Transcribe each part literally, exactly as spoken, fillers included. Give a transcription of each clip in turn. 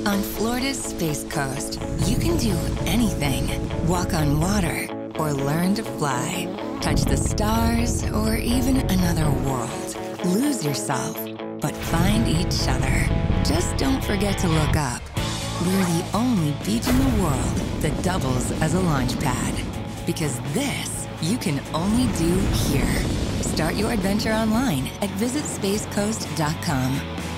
On Florida's Space Coast, you can do anything. Walk on water or learn to fly. Touch the stars or even another world. Lose yourself, but find each other. Just don't forget to look up. We're the only beach in the world that doubles as a launch pad. Because this, you can only do here. Start your adventure online at visit space coast dot com.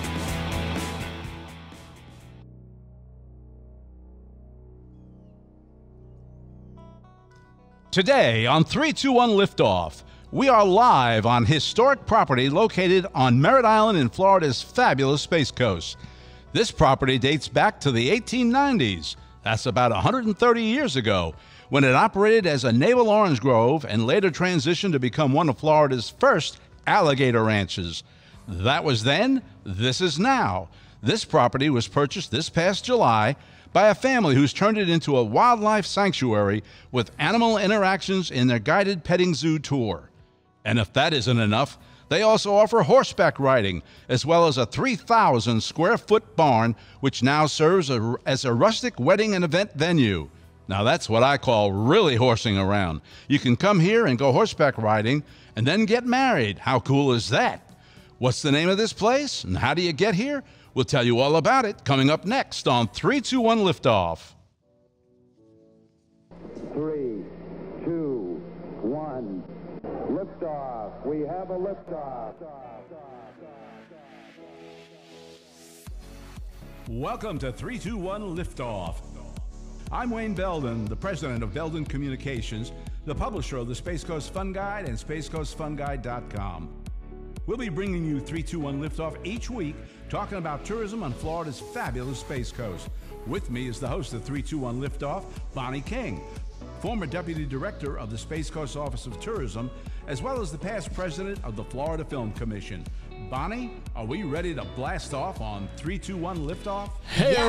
Today on three two one Liftoff, we are live on historic property located on Merritt Island in Florida's fabulous Space Coast. This property dates back to the eighteen nineties. That's about one hundred thirty years ago, when it operated as a naval orange grove and later transitioned to become one of Florida's first alligator ranches. That was then, this is now. This property was purchased this past July by a family who's turned it into a wildlife sanctuary with animal interactions in their guided petting zoo tour. And if that isn't enough, they also offer horseback riding, as well as a three thousand square foot barn, which now serves a, as a rustic wedding and event venue. Now that's what I call really horsing around. You can come here and go horseback riding and then get married. How cool is that? What's the name of this place and how do you get here? We'll tell you all about it coming up next on three two one Liftoff. Three, two, one, liftoff. We have a liftoff. Welcome to three two one Liftoff. I'm Wayne Belden, the president of Belden Communications, the publisher of the Space Coast Fun Guide and space coast fun guide dot com. We'll be bringing you three two one Liftoff each week, talking about tourism on Florida's fabulous Space Coast. With me is the host of three two one Liftoff, Bonnie King, former Deputy Director of the Space Coast Office of Tourism, as well as the past President of the Florida Film Commission. Bonnie, are we ready to blast off on three two one Liftoff? Hey! Yes.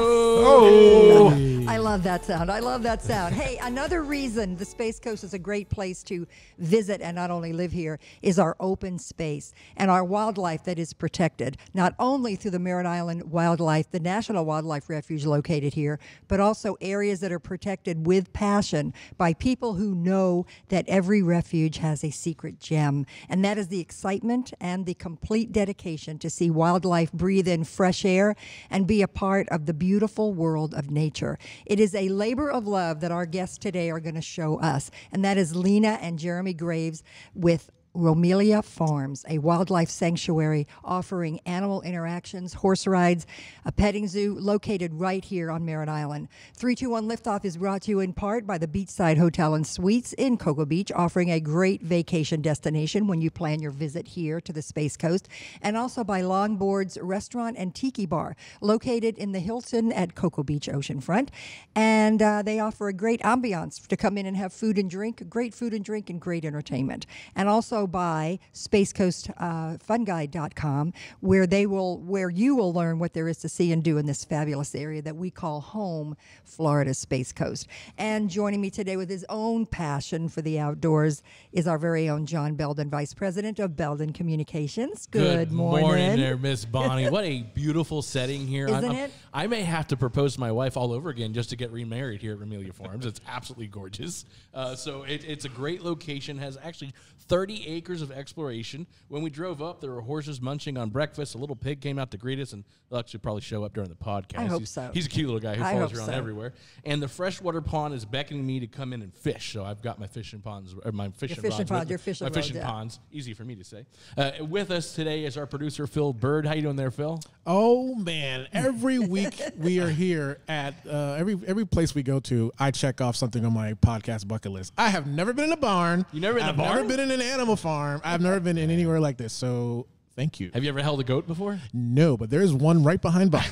Oh. I love that sound. I love that sound. Hey, another reason the Space Coast is a great place to visit and not only live here is our open space and our wildlife that is protected, not only through the Merritt Island Wildlife, the National Wildlife Refuge located here, but also areas that are protected with passion by people who know that every refuge has a secret gem. And that is the excitement and the complete dedication to see wildlife breathe in fresh air and be a part of the beautiful world of nature. It is a labor of love that our guests today are going to show us, and that is Lina and Jeremy Graves with Romelia Farms, a wildlife sanctuary offering animal interactions, horse rides, a petting zoo located right here on Merritt Island. three two one Liftoff is brought to you in part by the Beachside Hotel and Suites in Cocoa Beach, offering a great vacation destination when you plan your visit here to the Space Coast, and also by Longboard's Restaurant and Tiki Bar, located in the Hilton at Cocoa Beach Oceanfront. And uh, they offer a great ambiance to come in and have food and drink, great food and drink, and great entertainment. And also by space coast fun guide dot com, where they will where you will learn what there is to see and do in this fabulous area that we call home, Florida's Space Coast. And joining me today with his own passion for the outdoors is our very own John Belden, Vice President of Belden Communications. Good, Good morning. morning there, Miss Bonnie. What a beautiful setting here. Isn't I'm, it? I'm, I may have to propose to my wife all over again just to get remarried here at Romelia Farms. It's absolutely gorgeous. Uh, so it, it's a great location, has actually thirty acres of exploration. When we drove up, there were horses munching on breakfast. A little pig came out to greet us, and he'll actually probably show up during the podcast. I hope he's, so. He's a cute little guy who I follows hope around so. everywhere. And the freshwater pond is beckoning me to come in and fish. So I've got my fishing ponds, or my fishing, fishing rods pond, with your me. fishing my rods, fishing yeah. ponds. Easy for me to say. Uh, with us today is our producer, Phil Bird. How you doing there, Phil? Oh man! Every week we are here at uh, every every place we go to. I check off something on my podcast bucket list. I have never been in a barn. You never been in a I've barn? never been in an animal farm. I've never been in anywhere like this. So thank you. Have you ever held a goat before? No, but there's one right behind Bob.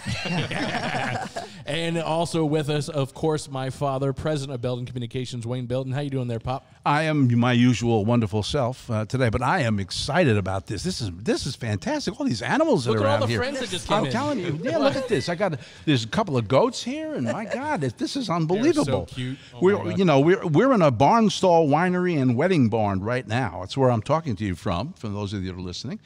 And also with us, of course, my father, President of Belden Communications, Wayne Belden. How you doing there, Pop? I am my usual wonderful self uh, today, but I am excited about this. This is this is fantastic. All these animals that Look are at all out the here. friends that just came I'm in. telling you, yeah. Look at this. I got there's a couple of goats here, and my God, this, this is unbelievable. so cute. Oh my we're God. you know we're we're in a barn stall winery and wedding barn right now. It's where I'm talking to you from. For those of you that are listening.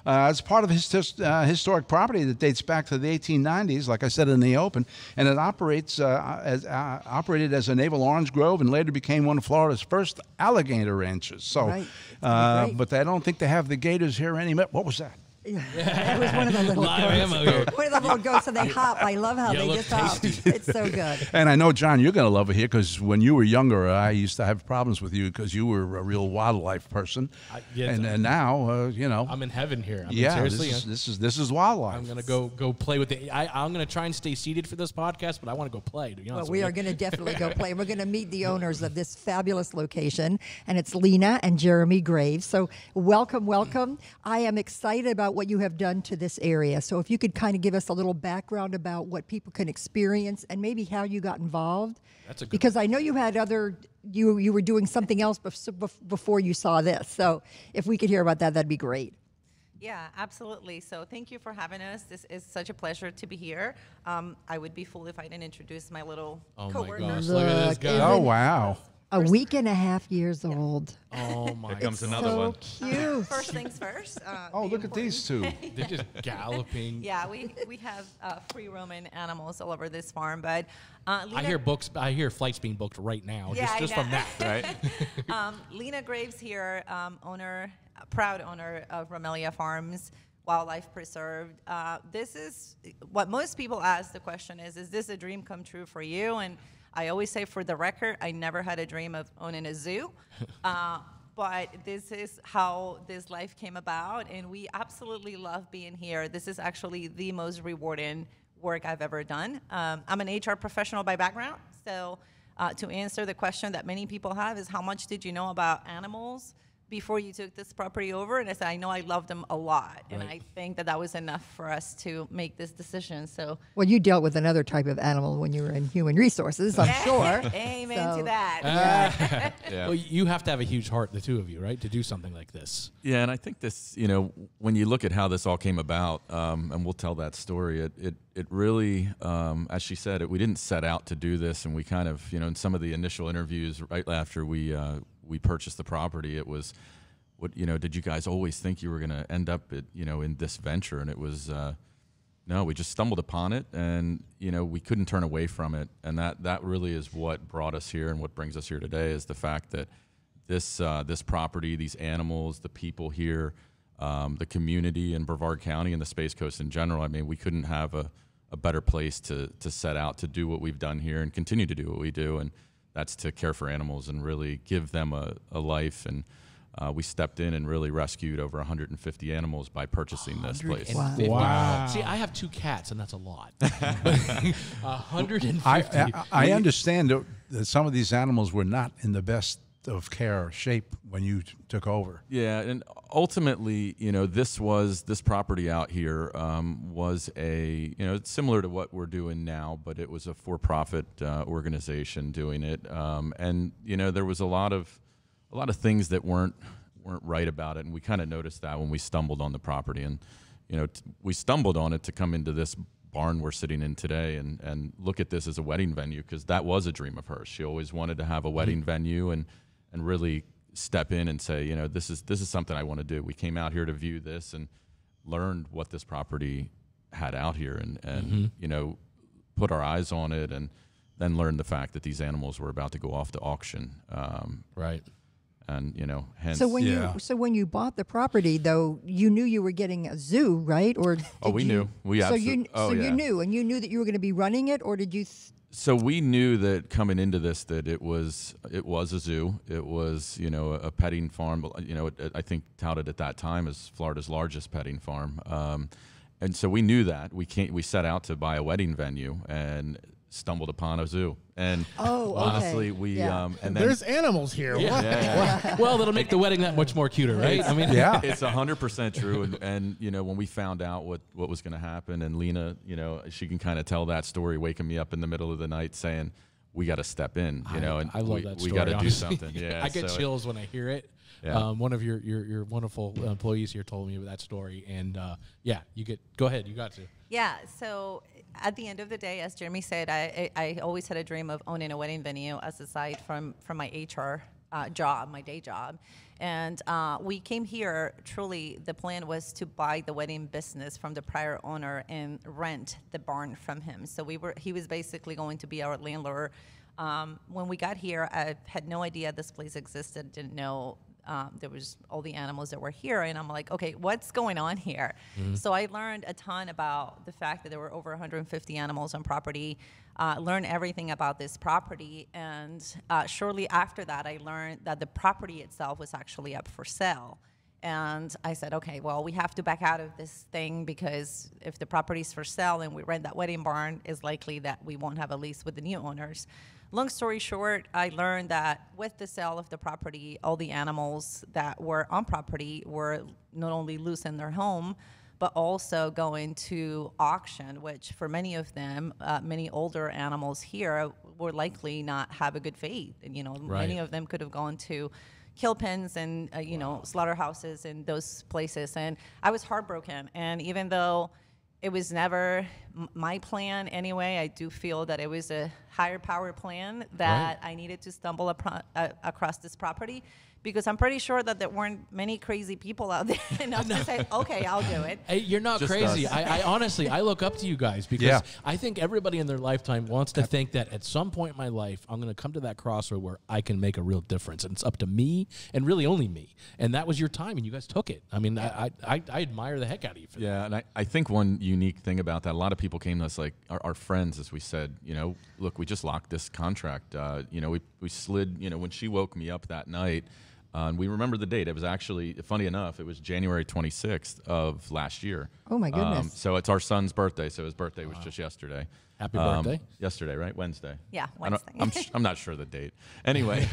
Uh, it's part of his uh, historic property that dates back to the eighteen nineties, like I said in the open, and it operates uh, as uh, operated as a naval orange grove and later became one of Florida's first alligator ranches. So, Right. uh, but I don't think they have the gators here anymore. What was that? Yeah, that was one of the little Live goats. ammo here. One of the little goats, and they hop. I love how Yeah, they look just hop. tasty. It's so good. And I know, John, you're going to love it here because when you were younger, I used to have problems with you because you were a real wildlife person. I- yeah, and, and now, uh, you know. I'm in heaven here. I mean, yeah, seriously. this is, this is this is wildlife. I'm gonna go go play with the. I, I'm gonna try and stay seated for this podcast, but I want to go play. To be honest Well, we with are you. going to definitely go play. We're going to meet the owners of this fabulous location, and it's Lina and Jeremy Graves. So welcome, welcome. I am excited about what you have done to this area. So if you could kind of give us a little background about what people can experience and maybe how you got involved. That's a good because I know you had other, you you were doing something else bef- before you saw this. So if we could hear about that, that'd be great. Yeah, absolutely. So thank you for having us. This is such a pleasure to be here. Um, I would be fool if I didn't introduce my little Oh my coworkers. gosh! Look at this Look, guy. isn't Oh, wow. A week and a half years old. Oh my! Here comes another So one. cute. First things first. Uh, Oh, the look at these two. They're just galloping. Yeah, we we have uh, free roaming animals all over this farm, but uh, Lina, I hear books. I hear flights being booked right now. Yeah, just I just know. from that. Right? um, Lina Graves here, um, owner, proud owner of Romelia Farms, Wildlife Preserve. Uh, this is what most people ask. The question is, is this a dream come true for you? And I always say, for the record, I never had a dream of owning a zoo. Uh, but this is how this life came about, and we absolutely love being here. This is actually the most rewarding work I've ever done. Um, I'm an H R professional by background, so uh, to answer the question that many people have is, how much did you know about animals before you took this property over? And I said, I know I love them a lot, and Right. I think that that was enough for us to make this decision. So Well, you dealt with another type of animal when you were in human resources, I'm sure. amen So- to that. Yeah. Well, you have to have a huge heart, the two of you, right, to do something like this. Yeah, and I think this, you know, when you look at how this all came about, um, and we'll tell that story, it it, it really, um, as she said, it, we didn't set out to do this, and we kind of, you know, in some of the initial interviews right after we uh, we purchased the property, it was, what, you know, did you guys always think you were going to end up, at, you know, in this venture? And it was, uh, no, we just stumbled upon it, and, you know, we couldn't turn away from it, and that that really is what brought us here, and what brings us here today is the fact that this uh, this property, these animals, the people here, um, the community in Brevard County and the Space Coast in general. I mean, we couldn't have a, a better place to to set out to do what we've done here and continue to do what we do, and that's to care for animals and really give them a, a life. And uh, we stepped in and really rescued over one hundred fifty animals by purchasing this place. Wow. fifty. Wow. See, I have two cats, and that's a lot. one hundred fifty. I, I, I understand that- that some of these animals were not in the best of care or shape when you t- took over. Yeah, and ultimately, you know, this was this property out here um, was a, you know, it's similar to what we're doing now, but it was a for-profit uh, organization doing it, um, and you know, there was a lot of a lot of things that weren't weren't right about it, and we kind of noticed that when we stumbled on the property, and you know, t- we stumbled on it to come into this barn we're sitting in today and and look at this as a wedding venue, because that was a dream of hers. She always wanted to have a wedding mm-hmm. venue and and really step in and say, you know, this is this is something I want to do. We came out here to view this and learned what this property had out here, and and mm-hmm. you know, put our eyes on it, and then learned the fact that these animals were about to go off to auction. Um, Right. And you know, hence. So when Yeah. you so when you bought the property, though, you knew you were getting a zoo, right? Or did Oh, we you, knew. We so absolute- you oh, so yeah. you knew, and you knew that you were going to be running it, or did you? Th- So we knew that coming into this that it was it was a zoo. It was, you know, a petting farm. You know, it, it, I think touted at that time as Florida's largest petting farm. Um, and so we knew that we can't. We set out to buy a wedding venue and stumbled upon a zoo. And Oh, okay. honestly, we Yeah. um, and then There's animals here. Yeah. What? yeah, Well, that'll make the wedding that much more cuter, right? I mean, Yeah. it's a hundred percent true. And, and you know, when we found out what, what was going to happen, and Lina, you know, she can kind of tell that story, waking me up in the middle of the night saying, "We got to step in," you know, and I love we, that we story. got to do honestly. something. Yeah, I get so it- chills when I hear it. Yeah. Um, one of your, your your wonderful employees here told me about that story, and uh, yeah, you get go ahead, you got to. Yeah, so at the end of the day, as Jeremy said, I, I, I always had a dream of owning a wedding venue as aside from, from my H R uh, job, my day job. And uh, we came here, truly, the plan was to buy the wedding business from the prior owner and rent the barn from him. So we were, he was basically going to be our landlord. Um, when we got here, I had no idea this place existed, didn't know um, there was all the animals that were here. And I'm like, okay, what's going on here? Mm-hmm. So I learned a ton about the fact that there were over one hundred fifty animals on property. Uh, learned everything about this property, and uh, shortly after that, I learned that the property itself was actually up for sale. And I said, okay, well, we have to back out of this thing, because if the property's for sale and we rent that wedding barn, it's likely that we won't have a lease with the new owners. Long story short, I learned that with the sale of the property, all the animals that were on property were not only loose in their home, but also going to auction, which for many of them, uh, many older animals here were likely not have a good fate. And, you know, Right. many of them could have gone to kill pens and, uh, you know, slaughterhouses and those places. And I was heartbroken. And even though it was never m- my plan anyway, I do feel that it was a higher power plan that Right. I needed to stumble upon, uh, across this property, because I'm pretty sure that there weren't many crazy people out there enough to say, okay, I'll do it. Hey, you're not Just crazy. us. I, I honestly, I look up to you guys, because Yeah. I think everybody in their lifetime wants to think that at some point in my life, I'm going to come to that crossroad where I can make a real difference. And it's up to me, and really only me. And that was your time, and you guys took it. I mean, I, I, I admire the heck out of you for that. Yeah, and I, I think one unique thing about that, a lot of people came to us, like our, our friends, as we said, you know, look, we just locked this contract. Uh, you know, we, we slid, you know, when she woke me up that night, uh, and we remember the date. It was actually, funny enough, it was January twenty-sixth of last year. Oh, my goodness. Um, so it's our son's birthday, so his birthday was just yesterday. Happy Um, birthday. Yesterday, right? Wednesday. Yeah, I don't- Wednesday. I'm, sh- I'm not sure the date. Anyway,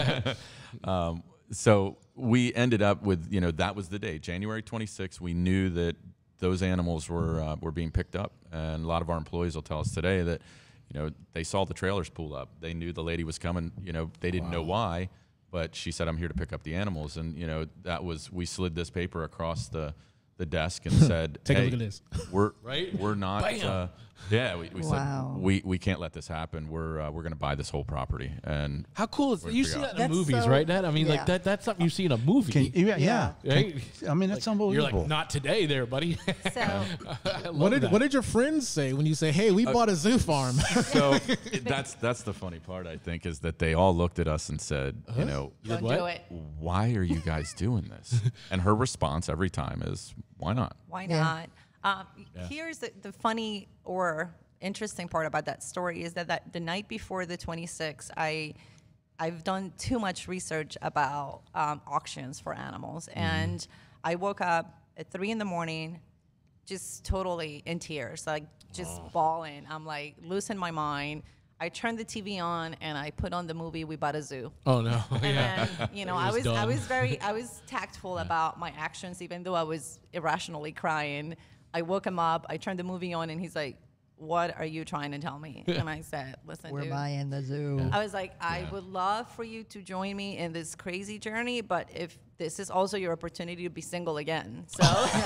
um, so we ended up with, you know, that was the day, January twenty-sixth. We knew that those animals were uh, were being picked up, and a lot of our employees will tell us today that, you know, they saw the trailers pull up. They knew the lady was coming. You know, they didn't know why, but she said, "I'm here to pick up the animals." And you know, that was, we slid this paper across the the desk and said, Take a hey, look at this. We're Right? We're not. Bam. Uh, yeah, we, we Wow. said we, we can't let this happen. We're uh, we're going to buy this whole property. And How cool is We're that? You gonna see figure that in out. the That's movies, so- right, Dad? I mean, yeah. like that that's something you see in a movie. Can, yeah, yeah. Right? I mean, that's You're unbelievable. like, not today there, buddy. So I love What did that. what did your friends say when you say, "Hey, we bought a zoo farm"? so it, that's that's the funny part, I think, is that they all looked at us and said, you know, don't what? do it. why are you guys doing this? And her response every time is, why not? Why Yeah. not? Um, Here's the, the funny or interesting part about that story is that, that the night before the twenty-sixth, I, I've done too much research about um, auctions for animals. And I woke up at three in the morning, just totally in tears, like just bawling. I'm like losing my mind. I turned the T V on and I put on the movie We Bought a Zoo. Oh no! And yeah. then, you know, You're I just was I dumb. was very I was tactful about my actions, even though I was irrationally crying. I woke him up. I turned the movie on, and he's like, "What are you trying to tell me?" And I said, "Listen, We're dude." buying the zoo. I was like, "I would love for you to join me in this crazy journey, but if this is also your opportunity to be single again, so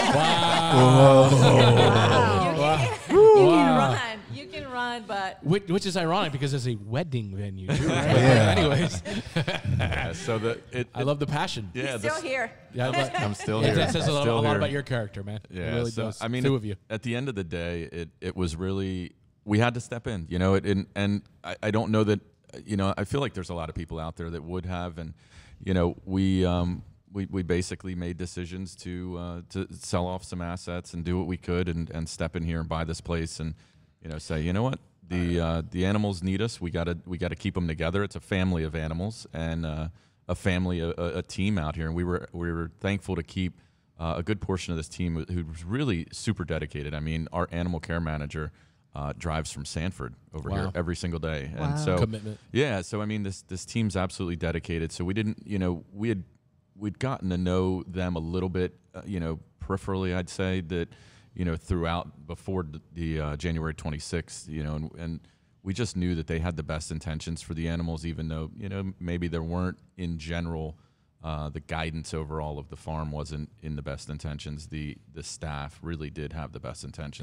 Wow. you, can, you can run, you can run, but." Which, which is ironic because it's a wedding venue, too, right? Yeah. Anyways, Yeah, so the it, I love the passion. yeah, Still this- here. Yeah, I love- I'm still It, here. it says a, lot, Still a lot here. about your character, man. Yeah, it really so, does. I mean, two at, of you. at the end of the day, it it was really, we had to step in, you know, it, and and I, I don't know that, you know, I feel like there's a lot of people out there that would have, and you know, we um we, we basically made decisions to uh, to sell off some assets and do what we could and, and step in here and buy this place and, you know, say, you know what, the uh, the animals need us. We gotta we gotta keep them together. It's a family of animals and uh, a family, a, a team out here, and we were we were thankful to keep uh, a good portion of this team who was really super dedicated. I mean, our animal care manager uh, drives from Sanford over Wow. here every single day, Wow. and so Commitment. yeah. So I mean, this this team's absolutely dedicated. So we didn't, you know, we had we'd gotten to know them a little bit, uh, you know, peripherally. I'd say that, you know, throughout before the, the uh, January twenty-sixth, you know, and, and we just knew that they had the best intentions for the animals, even though, you know, maybe there weren't in general, uh, the guidance overall of the farm wasn't in the best intentions. The the staff really did have the best intentions, and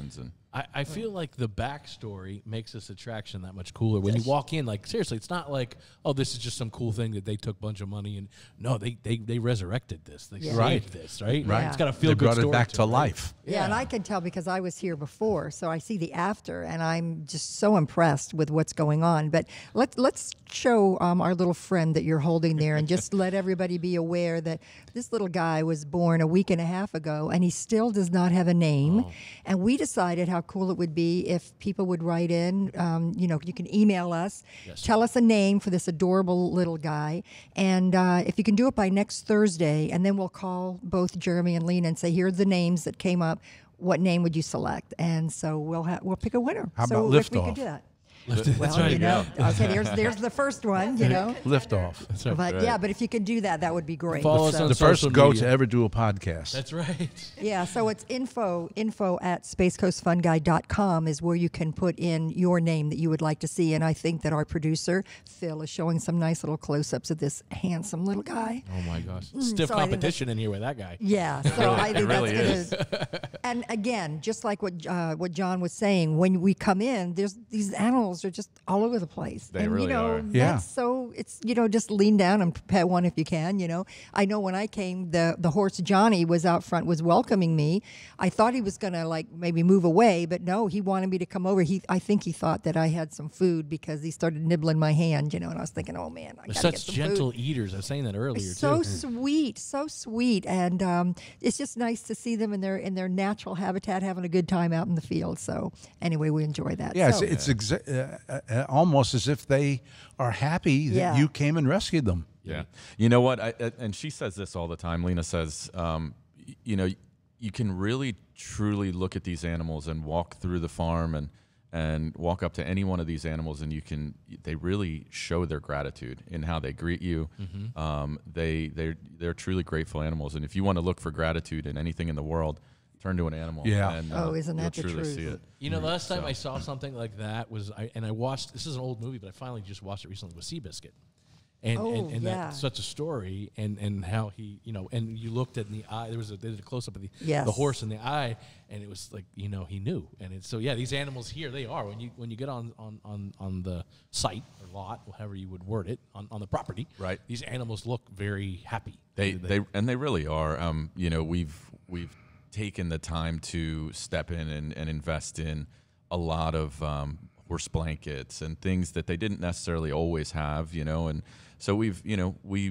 I, I feel like the backstory makes this attraction that much cooler. When you walk in, like, seriously, it's not like, oh, this is just some cool thing that they took a bunch of money and no, they they, they resurrected this. They Yeah. saved Right. this, right? Right. It's got a feel They good brought it story back to it, right? life. Yeah, and I can tell because I was here before, so I see the after, and I'm just so impressed with what's going on. But let's let's show um, our little friend that you're holding there, and just let everybody be aware that this little guy was born a week and a half ago, and he still does not have a name. Oh. And we decided how cool it would be if people would write in. Um, you know, you can email us, Yes. tell us a name for this adorable little guy, and uh, if you can do it by next Thursday, and then we'll call both Jeremy and Lina and say, here are the names that came up. What name would you select? And so we'll ha- we'll pick a winner. How so about if we liftoff? could do that. That's Well, right. you know, okay, there's there's the first one, you know. Liftoff. That's right. But yeah, but if you could do that, that would be great. Follow us So- on The first social goat media. to ever do a podcast. That's right. Yeah, so it's info info at space coast fun guy dot com is where you can put in your name that you would like to see. And I think that our producer, Phil, is showing some nice little close-ups of this handsome little guy. Oh my gosh, stiff Mm, so I think competition in here with that guy. Yeah, so I think really that's gonna. And again, just like what uh, what John was saying, when we come in, there's these animals are just all over the place. They and really you know, are. Yeah. That's so it's you know just lean down and pet one if you can. You know, I know when I came, the the horse Johnny was out front, was welcoming me. I thought he was gonna like maybe move away, but no, he wanted me to come over. He I think he thought that I had some food because he started nibbling my hand. You know, and I was thinking, oh man, I They're gotta such get some gentle food. eaters. I was saying that earlier So too. sweet, so sweet, and um, it's just nice to see them in their in their natural habitat, having a good time out in the field. So anyway, we enjoy that. Yeah, so, it's, it's exa- uh, uh, almost as if they are happy that Yeah. you came and rescued them. Yeah. You know what? I, I- and she says this all the time. Lina says, um, y- you know, you can really truly look at these animals and walk through the farm and and walk up to any one of these animals, and you can. They really show their gratitude in how they greet you. Mm-hmm. Um, they they they're truly grateful animals, and if you want to look for gratitude in anything in the world, turn to an animal. Yeah. And, Oh, isn't that the you'll truly truth? see it. You know, the last time So- I saw something like that was, I and I watched. This is an old movie, but I finally just watched it recently with Seabiscuit, and Oh, and, and yeah. that's such a story, and and how he, you know, and you looked at in the eye. There was a, they did a close up of the Yes. the horse in the eye, and it was like, you know, he knew, and it's so yeah. These animals here, they are when you when you get on on on on the site or lot, however you would word it, on on the property, Right. These animals look very happy. They they and they really are. Um, you know, we've we've taken the time to step in and, and invest in a lot of um, horse blankets and things that they didn't necessarily always have. You know, and so we've you know we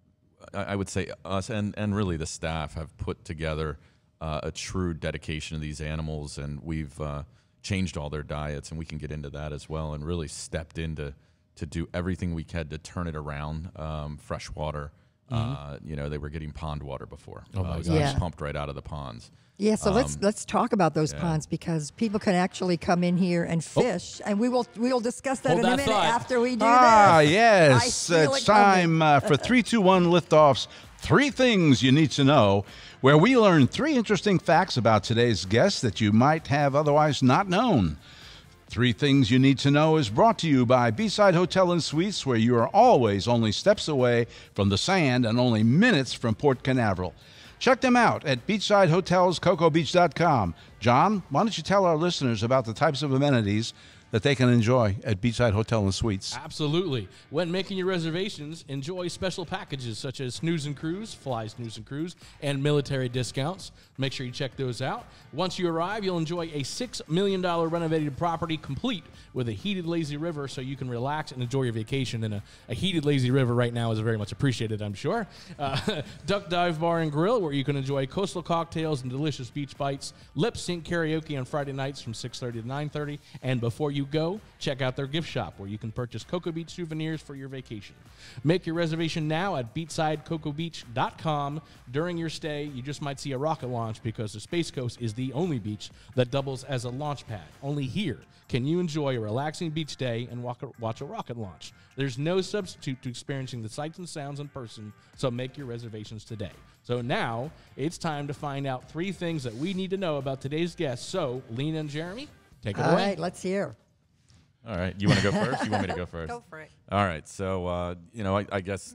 I I would say us and and really the staff have put together uh, a true dedication to these animals, and we've uh, changed all their diets, and we can get into that as well, and really stepped into to do everything we can to turn it around. Um, fresh water. Uh, you know, they were getting pond water before. Oh my uh, gosh. it was Yeah. pumped right out of the ponds. yeah. So let's Um, let's talk about those yeah. ponds because people can actually come in here and fish, and we will we will discuss that Hold in a that minute thought. after we do Ah, this. yes. I feel It's it coming. time uh, for three two one Liftoff's Three Things You Need to Know, where we learn three interesting facts about today's guest that you might have otherwise not known. Three Things You Need to Know is brought to you by Beachside Hotel and Suites, where you are always only steps away from the sand and only minutes from Port Canaveral. Check them out at beachside hotels cocoa beach dot com. John, why don't you tell our listeners about the types of amenities that they can enjoy at Beachside Hotel and Suites? Absolutely. When making your reservations, enjoy special packages such as Snooze and Cruise, Fly Snooze and Cruise, and military discounts. Make sure you check those out. Once you arrive, you'll enjoy a six million dollars renovated property complete with a heated lazy river so you can relax and enjoy your vacation. And a, a heated lazy river right now is very much appreciated, I'm sure. Uh, Duck Dive Bar and Grill, where you can enjoy coastal cocktails and delicious beach bites. Lip sync karaoke on Friday nights from six thirty to nine thirty. And before you go, check out their gift shop where you can purchase Cocoa Beach souvenirs for your vacation. Make your reservation now at beachside cocoa beach dot com. During your stay, you just might see a rocket launch because the Space Coast is the only beach that doubles as a launch pad. Only here can you enjoy a relaxing beach day and walk a, watch a rocket launch. There's no substitute to experiencing the sights and sounds in person, so make your reservations today. So now it's time to find out three things that we need to know about today's guest. So, Lina and Jeremy, take it All away. right, let's hear. All right. You want to go first? You want me to go first? Go for it. All right. So, uh, you know, I, I guess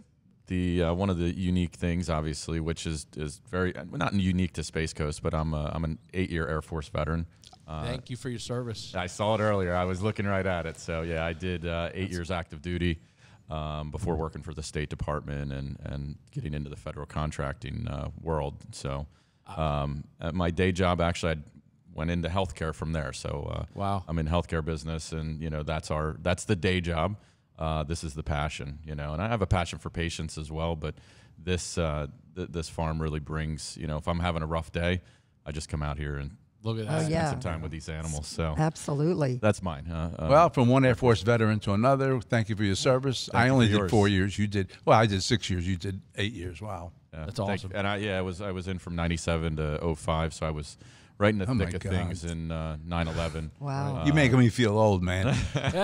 the uh, one of the unique things, obviously, which is is very not unique to Space Coast, but I'm a, I'm an eight-year Air Force veteran. Uh, Thank you for your service. I saw it earlier. I was looking right at it. So yeah, I did uh, eight years active duty um, before working for the State Department and and getting into the federal contracting uh, world. So um, at my day job, actually, I went into healthcare from there. So uh, Wow. I'm in healthcare business, and you know that's our that's the day job. Uh, this is the passion, you know, and I have a passion for patients as well. But this uh, th- this farm really brings, you know, if I'm having a rough day, I just come out here and Look at Oh, that. spend yeah. some time with these animals. So Absolutely. that's mine. Huh? Um, Well, from one Air Force veteran to another, thank you for your service. Thank I you only for did yours. four years. You did, well, I did six years. You did eight years. Wow. yeah, That's thank- awesome. And I yeah, I was I was in from ninety-seven to oh five, so I was right in the Oh, my thick of God. things in uh, nine eleven. Wow. You're making me feel old, man.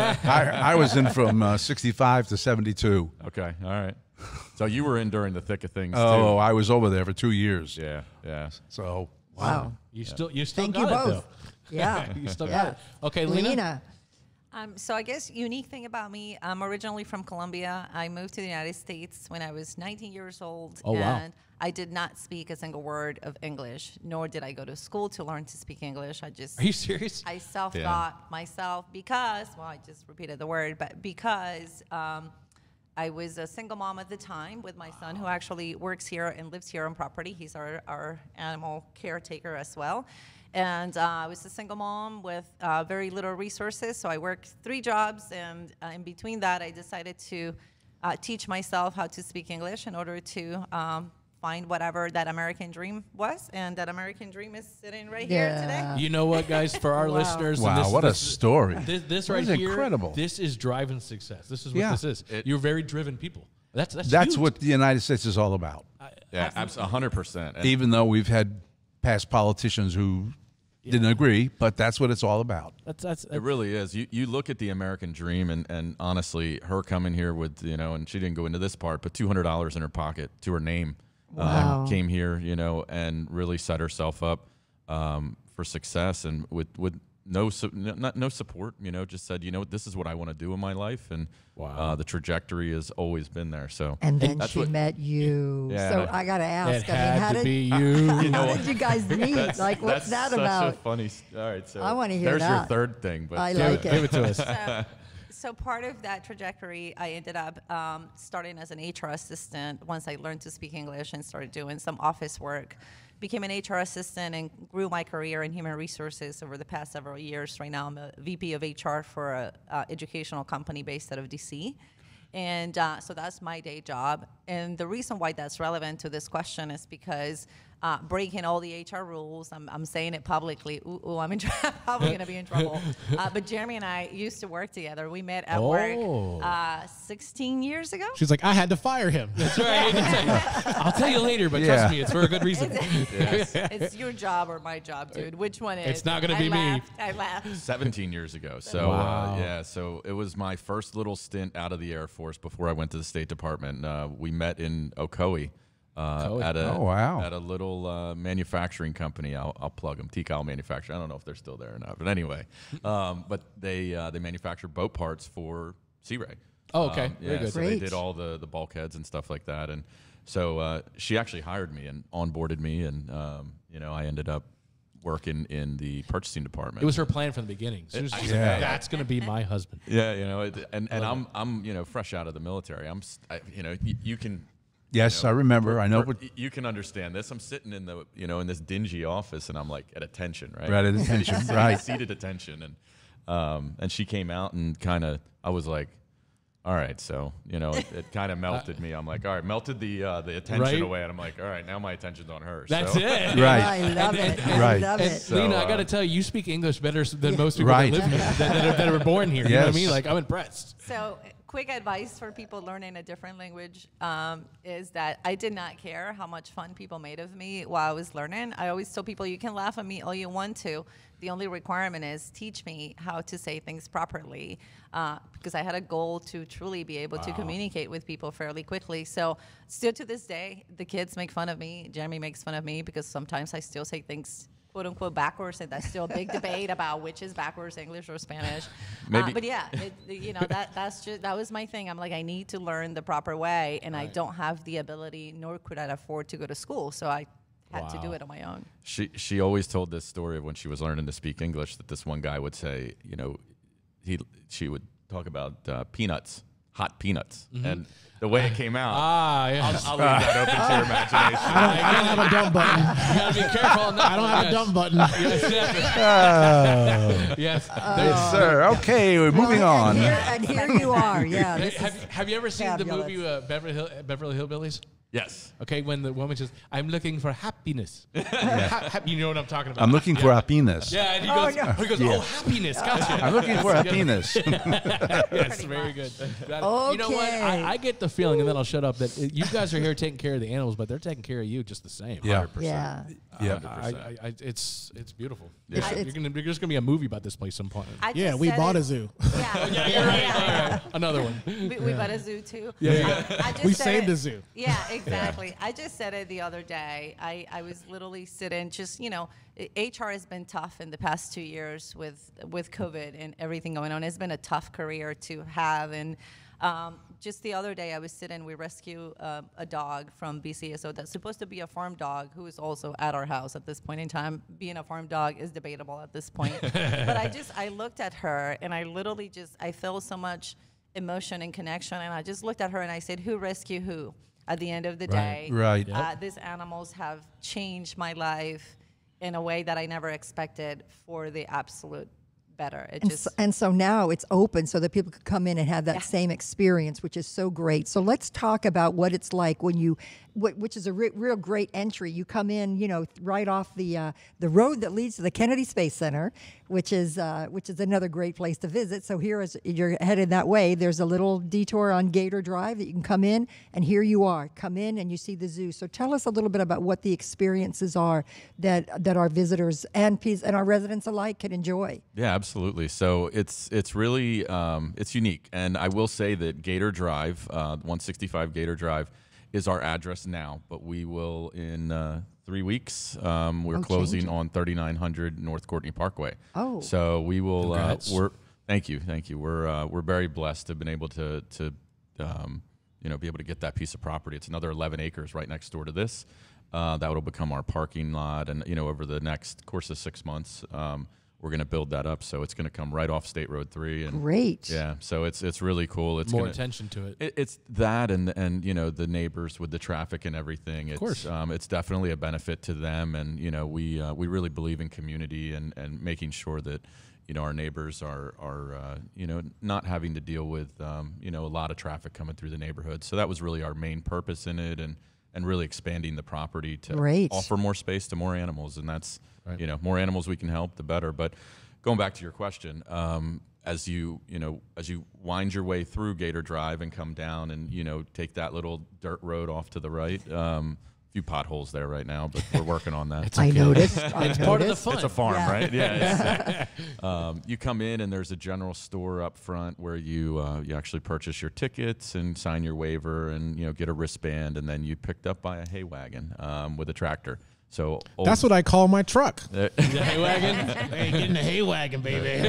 I, I was in from uh, sixty-five to seventy-two. Okay, all right. So you were in during the thick of things Oh, too. I was over there for two years. Yeah, yeah. So, Wow. You still you still Thank got you it both. though. Yeah. You still Yeah. got it. Okay, Lina. Lina. Um, so I guess unique thing about me, I'm originally from Colombia. I moved to the United States when I was nineteen years old. Oh, wow. And I did not speak a single word of English, nor did I go to school to learn to speak English. I just Are you serious? I self-taught myself because, well, I just repeated the word, but because um, I was a single mom at the time with my son who actually works here and lives here on property. He's our, our animal caretaker as well. And uh, I was a single mom with uh, very little resources, so I worked three jobs, and uh, in between that, I decided to uh, teach myself how to speak English in order to um, find whatever that American dream was, and that American dream is sitting right here today. Yeah. You know what, guys? For our Wow. listeners, and wow, this, what this, a story. This, this That right is here, incredible. this is driving success. This is what Yeah. this is. It- You're very driven people. That's that's That's huge. what the United States is all about. Yeah, absolutely, one hundred percent. And Even though we've had past politicians who didn't agree, but that's what it's all about. That's that's. It really is. You you look at the American dream, and, and honestly, her coming here with, you know, and she didn't go into this part, but two hundred dollars in her pocket to her name, Wow. um, came here, you know, and really set herself up um, for success, and with with no su- no, not, no support, you know, just said, you know, this is what I want to do in my life, and uh, the trajectory has always been there. So And then that's she what- met you. Yeah, so and I- I got to ask. It I mean, had how to did, be you. how did you guys meet? like, what's that's that such about? a funny. s- All right, so I wanna hear there's your that. third thing, but I Give like it, it. give it to us. So, so part of that trajectory, I ended up um, starting as an H R assistant once I learned to speak English and started doing some office work. Became an H R assistant and grew my career in human resources over the past several years. Right now, I'm a V P of H R for a uh, educational company based out of D C. And uh, so that's my day job. And the reason why that's relevant to this question is because uh, breaking all the H R rules, I'm, I'm saying it publicly. Ooh, ooh I'm in tra- probably going to be in trouble. Uh, but Jeremy and I used to work together. We met at Oh. work uh, sixteen years ago. She's like, I had to fire him. That's right. I'll tell you later, but Yeah. trust me, it's for a good reason. It's, it's your job or my job, dude. Which one is? It's not gonna I be me. laughed, I laughed. seventeen years ago. So Wow. uh, yeah, so it was my first little stint out of the Air Force before I went to the State Department. Uh, we met in Ocoee. Uh, Ocoee. at a Oh, wow. at a little uh, manufacturing company. I'll, I'll plug them. T-Cal Manufacturing. I don't know if they're still there or not, but anyway, um, but they uh, they manufacture boat parts for Sea Ray. Oh, okay. Um, Very yeah, good. so they Great. did all the the bulkheads and stuff like that, and so uh, she actually hired me and onboarded me, and um, you know I ended up working in the purchasing department. It was her plan from the beginning. She was just like, Yeah. that's going to be my husband. Yeah, you know, it, and and I'm I'm you know fresh out of the military. I'm st- I, you know you, you can. Yes, you know, I remember. I know. we're- What, y- you can understand this. I'm sitting in the you know in this dingy office, and I'm like at attention, right? Right at attention, Seated- right. Seated attention, and um and she came out and kind of I was like, all right, so you know it, it kind of melted me. I'm like, all right, melted the uh, the attention Right. away, and I'm like, all right, now my attention's on her. That's so. it. Right. I love it. I Right. love And it. So, Lina, I got to uh, tell you, you speak English better s- than most people Right. that live here, that, that, are, that are born here. You know what I Yes. mean? Like, I'm impressed. So, quick advice for people learning a different language um, is that I did not care how much fun people made of me while I was learning. I always tell people, you can laugh at me all you want to. The only requirement is teach me how to say things properly, uh, because I had a goal to truly be able to communicate with people fairly quickly. So, still to this day, the kids make fun of me. Jeremy makes fun of me because sometimes I still say things quote unquote backwards, and that's still a big debate about which is backwards, English or Spanish. Maybe. Uh, but yeah, it, you know that that's just that was my thing. I'm like, I need to learn the proper way, and right. I don't have the ability, nor could I afford to go to school, so I had wow. to do it on my own. She she always told this story of when she was learning to speak English, that this one guy would say, you know, he she would talk about uh, peanuts, hot peanuts, mm-hmm. and the way it came out. Ah, yes. I'll, I'll leave that open to your imagination. I don't, I don't have a dump button. You gotta be careful on that. I don't one. have yes. a dump button. Oh. Yes. Uh, yes, sir. Okay, we're moving well, on. And here, and here you are. Yeah. Hey, This have, is you, have you ever seen fabulous. the movie uh, Beverly, Hill, Beverly Hillbillies? Yes. Okay, when the woman says, "I'm looking for happiness," ha- ha- you know what I'm talking about. I'm looking yeah. for happiness. Yeah, and he Oh, goes, no. he goes, Yeah. "Oh, happiness, gotcha." I'm looking for happiness. Yes, very good. That- You know what? Okay. I, I get the feeling, and then I'll shut up, that uh, you guys are here taking care of the animals, but they're taking care of you just the same. Yeah. yeah. Yeah. I, I, I, it's it's beautiful. Yeah. You're, you're gonna, there's gonna be a movie about this place some point. I Yeah, just we said bought it. a zoo. Yeah, yeah, you're right. All right. Another one. We, we bought a zoo too. Yeah, yeah. I, I just We said saved it. a zoo. Yeah, exactly. I just said it the other day. I, I was literally sitting, just, you know, H R has been tough in the past two years with with COVID and everything going on. It's been a tough career to have. And um, just the other day, I was sitting, we rescue uh, a dog from B C S O that's supposed to be a farm dog, who is also at our house at this point in time. Being a farm dog is debatable at this point. But I just, I looked at her, and I literally just, I felt so much emotion and connection. And I just looked at her and I said, who rescue who? At the end of the day, Right. Uh, Yep. these animals have changed my life in a way that I never expected, for the absolute better. It And just so, and so now it's open so that people could come in and have that Yeah. same experience, which is so great. So let's talk about what it's like when you, wh- which is a re- real great entry. You come in, you know, right off the uh, the road that leads to the Kennedy Space Center, which is uh, which is another great place to visit. So here, as you're headed that way, there's a little detour on Gator Drive that you can come in, and here you are. Come in and you see the zoo. So tell us a little bit about what the experiences are that that our visitors and peas and our residents alike can enjoy. Yeah, absolutely. So it's it's really um, it's unique, and I will say that Gator Drive, uh, one sixty-five Gator Drive, is our address now. But we will in uh, three weeks. Um, we're Oh, closing changing. on thirty-nine hundred North Courtney Parkway. Oh. so we will. Uh, Congrats. we're thank you, thank you. We're uh, we're very blessed to have been able to to um, you know be able to get that piece of property. It's another eleven acres right next door to this. Uh, that will become our parking lot, and you know over the next course of six months. Um, We're going to build that up, so it's going to come right off State Road three. And Great. yeah, so it's it's really cool. It's More gonna, attention to it. it. It's that, and and you know the neighbors with the traffic and everything. It's, course. um, it's definitely a benefit to them, and you know we uh, we really believe in community and, and making sure that you know our neighbors are are uh, you know not having to deal with um, you know a lot of traffic coming through the neighborhood. So that was really our main purpose in it, and and really expanding the property to Great. offer more space to more animals, and that's. Right. You know, more animals we can help, the better. But going back to your question, um, as you you know, as you wind your way through Gator Drive and come down, and you know, take that little dirt road off to the right. Um, a few potholes there right now, but we're working on that. I noticed. I It's part of the noticed. fun. It's a farm, Yeah. right? Yeah. it's- um, you come in and there's a general store up front where you uh, you actually purchase your tickets and sign your waiver and you know get a wristband, and then you picked up by a hay wagon um, with a tractor. So old, That's what I call my truck. The hay wagon. Hey, get in the hay wagon, baby.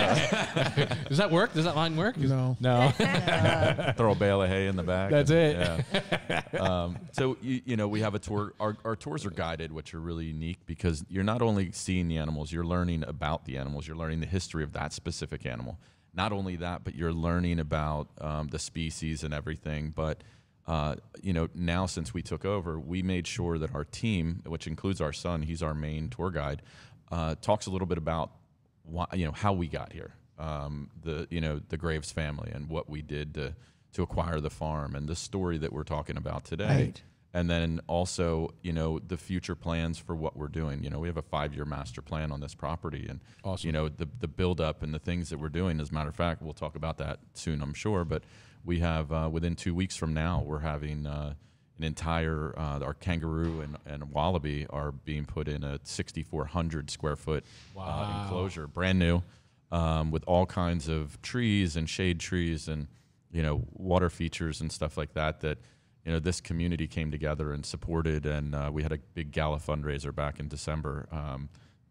Does that work? Does that line work? No. No. throw a bale of hay in the back. That's it. Yeah. um, so you, you know we have a tour. Our, our tours are guided, which are really unique because you're not only seeing the animals, you're learning about the animals. You're learning the history of that specific animal. Not only that, but you're learning about um, the species and everything. But uh, you know now since we took over, we made sure that our team, which includes our son, he's our main tour guide, uh, talks a little bit about why, you know how we got here. Um, the you know the Graves family and what we did to to acquire the farm and the story that we're talking about today, Right. and then also you know the future plans for what we're doing. You know we have a five-year master plan on this property, and Awesome. you know the the build up and the things that we're doing. As a matter of fact, we'll talk about that soon, I'm sure. But we have uh, within two weeks from now, we're having uh, an entire uh, our kangaroo and, and wallaby are being put in a sixty-four hundred square foot uh, Wow. enclosure, brand new. Um, with all kinds of trees and shade trees and you know water features and stuff like that that you know this community came together and supported, and uh, we had a big gala fundraiser back in December um,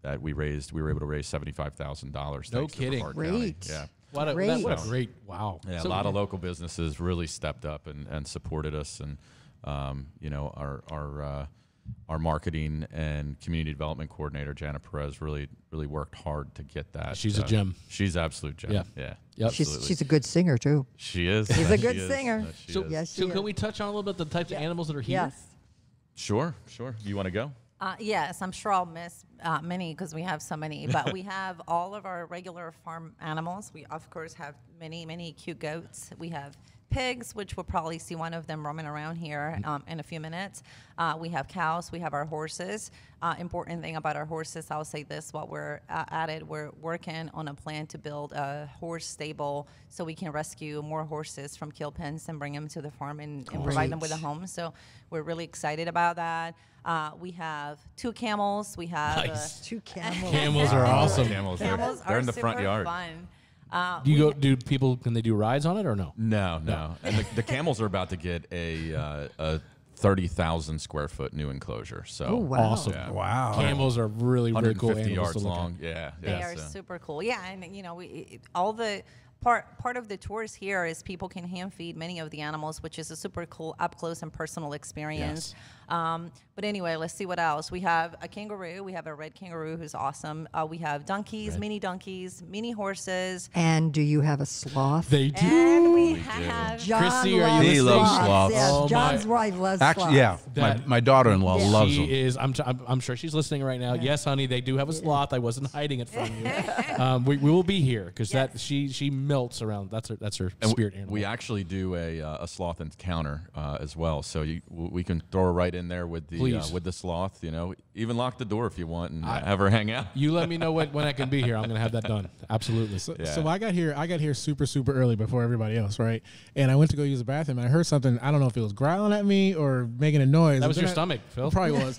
that we raised. We were able to raise seventy-five thousand dollars. No kidding. Great. Yeah. What a, Great. that, what a great, wow. Yeah, So a lot of good. local businesses really stepped up and, and supported us, and um, you know, our our uh, our marketing and community development coordinator Jana Perez really really worked hard to get that. She's a uh, gem. She's absolute gem. Yeah. Yeah, Yep. She's, absolutely. she's a good singer, too. She is. She's a She good is. singer. No, she So, is. Yes, so she can is. we touch on a little bit the types of animals that are here? Yes. Sure, sure. You want to go? Uh, yes, I'm sure I'll miss uh, many because we have so many, but we have all of our regular farm animals. We, of course, have many, many cute goats. We have pigs, which we'll probably see one of them roaming around here um, in a few minutes. Uh, we have cows. We have our horses. Uh, important thing about our horses, I'll say this while we're uh, at it, we're working on a plan to build a horse stable so we can rescue more horses from kill pens and bring them to the farm and, and provide them with a home. So we're really excited about that. Uh, we have two camels. We have Nice. uh, Two camels. Camels are awesome. Camels, they're- camels they're are in the front super yard. Fun. Uh, Do you we go? Do people? Can they do rides on it or no? No, no. And the, the camels are about to get a uh, a thirty thousand square foot new enclosure. So Oh, wow. Awesome. Yeah. Wow. Camels are really, really cool one hundred fifty animals yards to look long. at. Yeah, They yeah. are so- super cool. Yeah, and you know, we, it- all the part part of the tours here is people can hand feed many of the animals, which is a super cool up close and personal experience. Um, but anyway, let's see what else. We have a kangaroo. We have a red kangaroo who's awesome. Uh, we have donkeys, mini donkeys, mini horses, And do you have a sloth? They do. and we have John Chrissy, are you loves He loves sloths. sloths. Yes, Oh, John's my- wife loves Actually, yeah, sloths. my, That- my daughter-in-law Yeah. loves She them. is. I'm, t- I'm. I'm sure she's listening right now. Yes, honey, they do have a sloth. I wasn't hiding it from you. um, we, we will be here because that she she melts around. That's her. That's her And spirit we, animal. we actually do a, uh, a sloth encounter uh, as well, so you, w- we can throw her right in there with the uh, Please. with the sloth. You know, even lock the door if you want and uh, have her hang out. You let me know when, when I can be here. I'm going to have that done. Absolutely. So, Yeah. so I got here. I got here super super early before everybody else, right? And I went to go use the bathroom, and I heard something. I don't know if it was growling at me or making a noise. That was And your then I- stomach, Phil. It probably was.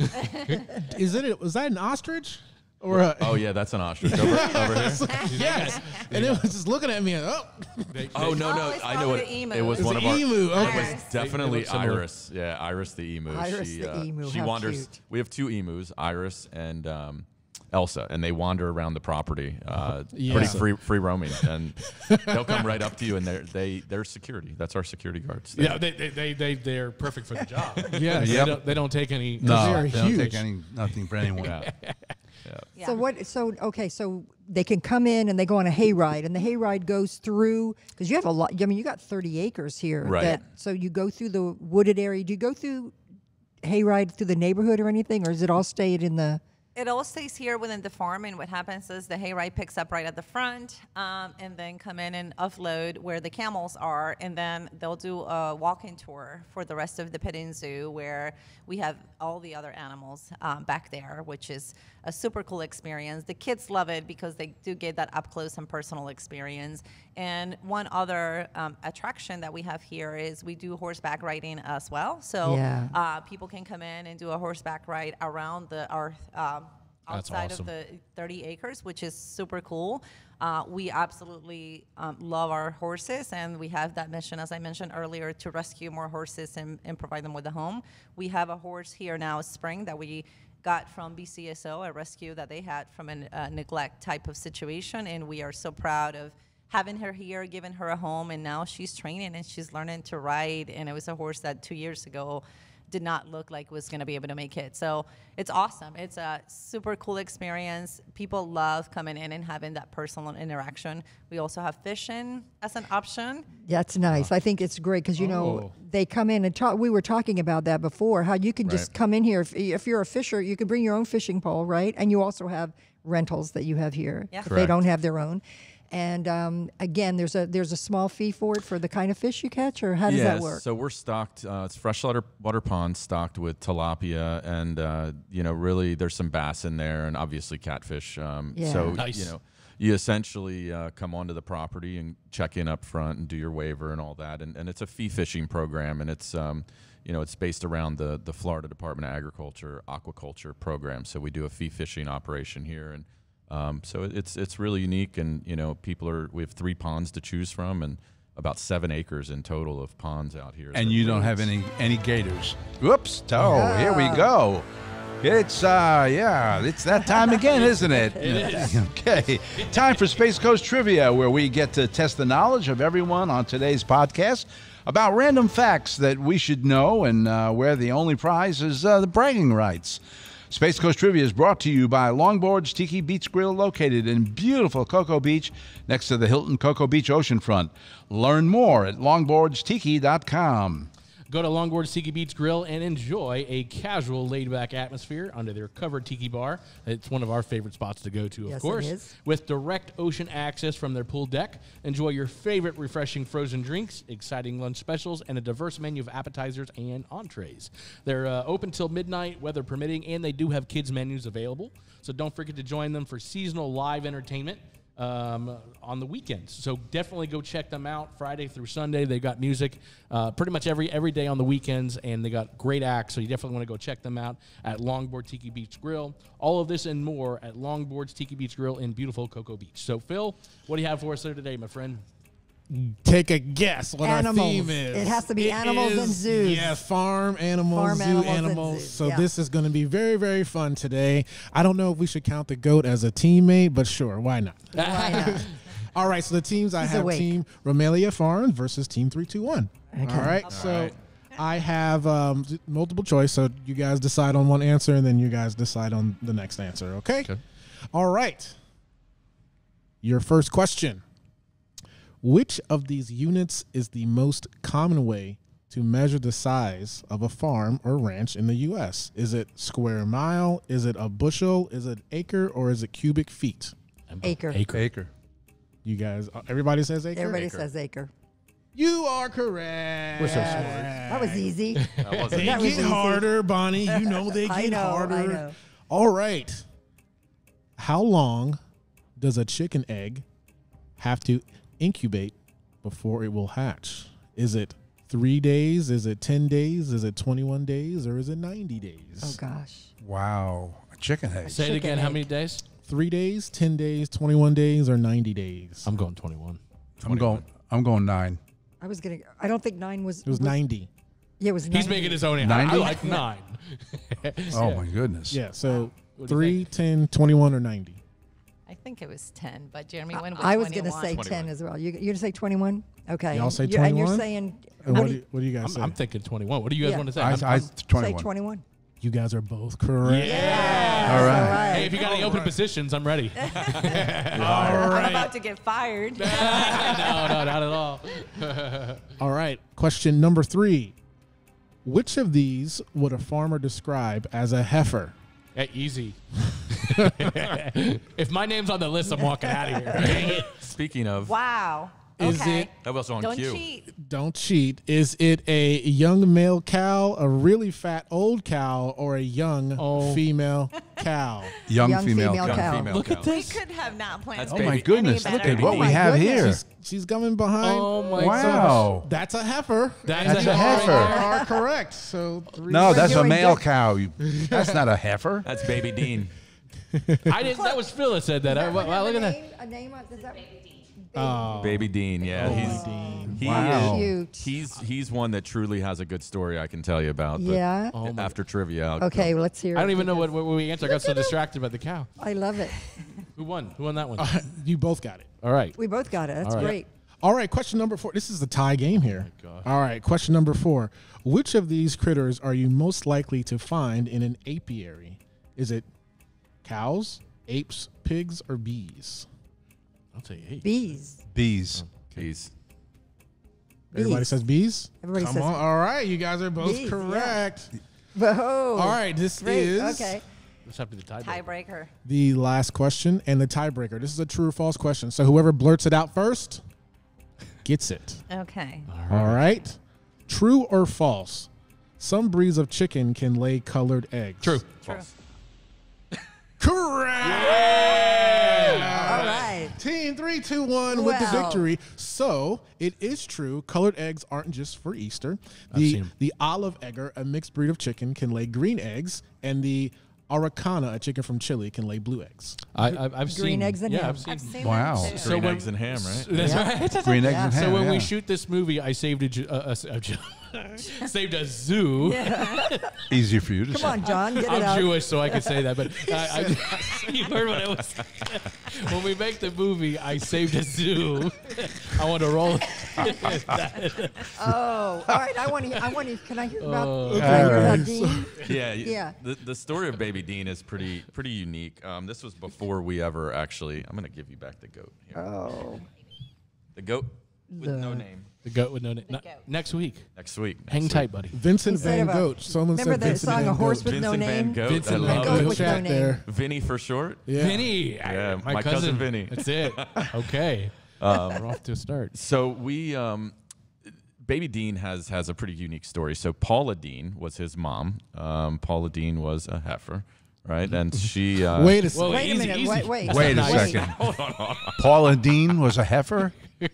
Is it? Was that an ostrich? Or a, Oh yeah, that's an ostrich over, over here. yes. And it was just looking at me. And, oh, They- Oh they- no, Oh, no, it's I know probably what the emu. it was. it's One an of our. emu. It Okay. was definitely look similar. Iris. Yeah, Iris the emu. Iris she, the uh, emu, She how wanders. cute. We have two emus, Iris and um, Elsa, and they wander around the property, uh, Yeah. pretty free, free roaming, and they'll come right up to you, and they're they they're security. That's our security guards. Yeah, they, they, they, they, they're perfect for the job. Yes. They, Yep. don't, they don't take any. No, They are they don't huge. take any nothing for anyone. Yeah. yeah. So what? So okay. So they can come in and they go on a hayride, and the hayride goes through because you have a lot. I mean, you got thirty acres here. Right. That, so you go through the wooded area. Do you go through hayride through the neighborhood or anything, or is it all stayed in the? It all stays here within the farm, and what happens is the hayride picks up right at the front, um, and then come in and offload where the camels are, and then they'll do a walking tour for the rest of the petting zoo, where we have all the other animals um, back there, which is a super cool experience. The kids love it because they do get that up close and personal experience. And one other um, attraction that we have here is we do horseback riding as well. So Yeah. uh, people can come in and do a horseback ride around the our um, That's outside awesome. of the thirty acres, which is super cool. Uh, we absolutely um, love our horses, and we have that mission, as I mentioned earlier, to rescue more horses and, and provide them with a home. We have a horse here now, Spring, that we got from B C S O, a rescue that they had from a uh, neglect type of situation, and we are so proud of having her here, giving her a home, and now she's training and she's learning to ride. And it was a horse that two years ago did not look like was going to be able to make it. So it's awesome. It's a super cool experience. People love coming in and having that personal interaction. We also have fishing as an option. That's nice. I think it's great because you know Oh. they come in and talk. We were talking about that before. How you can just Right. come in here if, if you're a fisher, you can bring your own fishing pole, right? And you also have rentals that you have here Yeah. if they Correct. don't have their own. And um, again, there's a there's a small fee for it for the kind of fish you catch, or how does Yes, that work? So we're stocked. Uh, it's freshwater water ponds stocked with tilapia, and uh, you know, really, there's some bass in there, and obviously catfish. Um, Yeah. So Nice. you know, you essentially uh, come onto the property and check in up front and do your waiver and all that, and, and it's a fee fishing program, and it's um, you know, it's based around the the Florida Department of Agriculture aquaculture program. So we do a fee fishing operation here, and um, so it's it's really unique, and you know, people are we have three ponds to choose from, and about seven acres in total of ponds out here. And that you don't we're- have any any gators. Whoops! Oh, here we go. It's, uh, yeah, it's that time again, isn't it? It is. Okay. Time for Space Coast Trivia, where we get to test the knowledge of everyone on today's podcast about random facts that we should know, and uh, where the only prize is uh, the bragging rights. Space Coast Trivia is brought to you by Longboard's Tiki Beach Grill, located in beautiful Cocoa Beach next to the Hilton Cocoa Beach oceanfront. Learn more at longboards tiki dot com. Go to Longboard's Tiki Beach Grill and enjoy a casual, laid-back atmosphere under their covered tiki bar. It's one of our favorite spots to go to, of Yes, it course. is. With direct ocean access from their pool deck. Enjoy your favorite refreshing frozen drinks, exciting lunch specials, and a diverse menu of appetizers and entrees. They're uh, open till midnight, weather permitting, and they do have kids' menus available. So don't forget to join them for seasonal live entertainment um, on the weekends. So definitely go check them out Friday through Sunday. They got music uh, pretty much every every day on the weekends, and they got great acts. So you definitely want to go check them out at Longboard Tiki Beach Grill. All of this and more at Longboard's Tiki Beach Grill in beautiful Cocoa Beach. So Phil, what do you have for us there today, my friend? Take a guess what Animals. our theme is. It has to be It animals and is- zoos. Yeah, farm animals, Farm zoo animals animals. and zoos, So yeah. this is going to be very, very fun today. I don't know if we should count the goat as a teammate, but sure, why not? Why not? All right, so the teams I He's have awake. Team Romelia Farms versus Team three two one. All right, so I have um, multiple choice, so you guys decide on one answer, and then you guys decide on the next answer, okay? Okay. All right. Your first question. Which of these units is the most common way to measure the size of a farm or ranch in the U S? Is it square mile? Is it a bushel? Is it acre? Or is it cubic feet? Acre. Acre. Acre. You guys, everybody says acre? Everybody Acre. says acre. You are correct. We're so smart. That was easy. That wasn't They That was get easy. harder, Bonnie. You know they I get know, harder. I know. All right. How long does a chicken egg have to incubate before it will hatch? Is it three days? Is it ten days? Is it twenty-one days? Or is it ninety days? Oh, gosh. Wow. A chicken egg. Say it Chicken again. How egg. many days? Three days, ten days, twenty-one days, or ninety days? I'm going twenty-one. I'm going, I'm going nine. I was going to, I don't think nine was. It was ninety. Yeah, it was ninety. He's making his own answer. I ninety? like nine. Oh, my goodness. Yeah, so What do you three, think? ten, twenty-one, or ninety. I think it was ten, but Jeremy went with I was going to twenty-one. say ten as well. You, you're going to say twenty-one? Okay. Y'all say You- And you're twenty-one? saying, And how what do do, you, what do you guys I'm, say? I'm thinking twenty-one. What do you guys Yeah. want to say? I, I'm- I, I'm- say twenty-one. twenty-one? you guys are both correct. Yeah. All right. Hey, if you got any open positions, I'm ready. All I'm right. about to get fired. no, no, not at all. All right. Question number three. Which of these would a farmer describe as a heifer? Yeah, easy. If my name's on the list, I'm walking out of here. Dang it. Speaking of, Wow. Is okay. it- that was on Don't cue. cheat. Don't cheat. Is it a young male cow, a really fat old cow, or a young Oh. female cow? Young, Young female, female cow. cow. Female Look at cow. We this. could have not planned. That's Oh, baby. my goodness. any Look better. at what Oh, we my have goodness. here. She's, she's coming behind. Oh, my Wow. That's a heifer. That's That's a a heifer. heifer. You are correct. So three. No, that's a doing male good. cow. You, that's not a heifer. That's baby Dean. I didn't. That was Phil that said that. I, wow, look at that. A name on, does that? Oh, Baby Dean. Yeah, he's Dean. he Wow. is- Cute. he's he's one that truly has a good story I can tell you about. but Yeah. Oh my- after trivia. I'll Okay, go. well, let's hear it. I don't even know what, because what we answered. I got so distracted by the cow. I love it. Who won? Who won that one? You both got it. All right. We both got it. That's All right. great. All right, question number four. This is the tie game here. Oh my gosh. All right, question number four. Which of these critters are you most likely to find in an apiary? Is it cows, apes, pigs, or bees? I'll tell you eight. Bees. Bees. He's Everybody Bees. says bees? Everybody Come says on. All right, you guys are both bees, yeah. correct. Whoa. All right, this Great. is Okay. Let's have to be the tiebreaker. Tiebreaker. the last question and the tiebreaker. This is a true or false question. So whoever blurts it out first gets it. Okay. All right. True or false? Some breeds of chicken can lay colored eggs. True. True. Correct. All right. Team three, two, one with the Well. victory. So it is true. Colored eggs aren't just for Easter. The seen 'em. the olive egger, a mixed breed of chicken, can lay green eggs, and the araucana, a chicken from Chile, can lay blue eggs. I, I've, I've seen Green eggs and yeah, ham. I've seen. I've seen Wow. that too. So green when- eggs and ham, right? That's Yeah. right. Green eggs Yeah. and So ham. when we yeah. shoot this movie, I saved a, ju- a, a, a, ju- Saved a zoo. Easier for you to Come say. on, John, get it I'm out. Jewish, so I can say that. But I, I, you heard what I was saying. When we make the movie, I saved a zoo. I want to roll. Oh, all right. I want to. I want to. Can I hear about, Oh. can I hear All about right. Dean? Yeah, Yeah. The, the story of Baby Dean is pretty pretty unique. Um, this was before we ever actually. I'm going to give you back the goat. Here. Oh, The goat with The- no name. The goat with no name. goat. Next week. Next week. Next Hang week. tight, buddy. Vincent Instead Van of a- Gogh. Someone remember said the Vincent song Van "A Horse Gogh. with No Vincent Van Name"? Gogh. Vincent I Van love Gogh it. with no Chat name. there. Vinny for short. Yeah. Vinny. Yeah, my, my cousin Vinny. That's it. Okay. We're off to a start. So we, um, Baby Dean has has a pretty unique story. So Paula Dean was his mom. Um, Paula Dean was a heifer, right? And she. Uh, Wait a second. Well, Wait a easy, minute. easy. Wait, wait. Wait a Wait. second. Paula Dean was a heifer?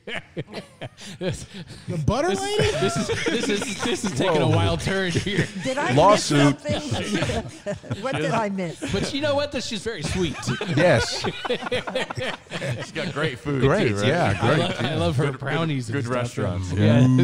This, The butter this, lady? this is this is this is taking a wild turn here. Did I Lawsuit. miss something? What did I miss? But you know what? This she's very sweet. Yes. she's got great food. Great. too, right? Yeah, I, great. love, I love her brownies. and Good stuff. restaurants.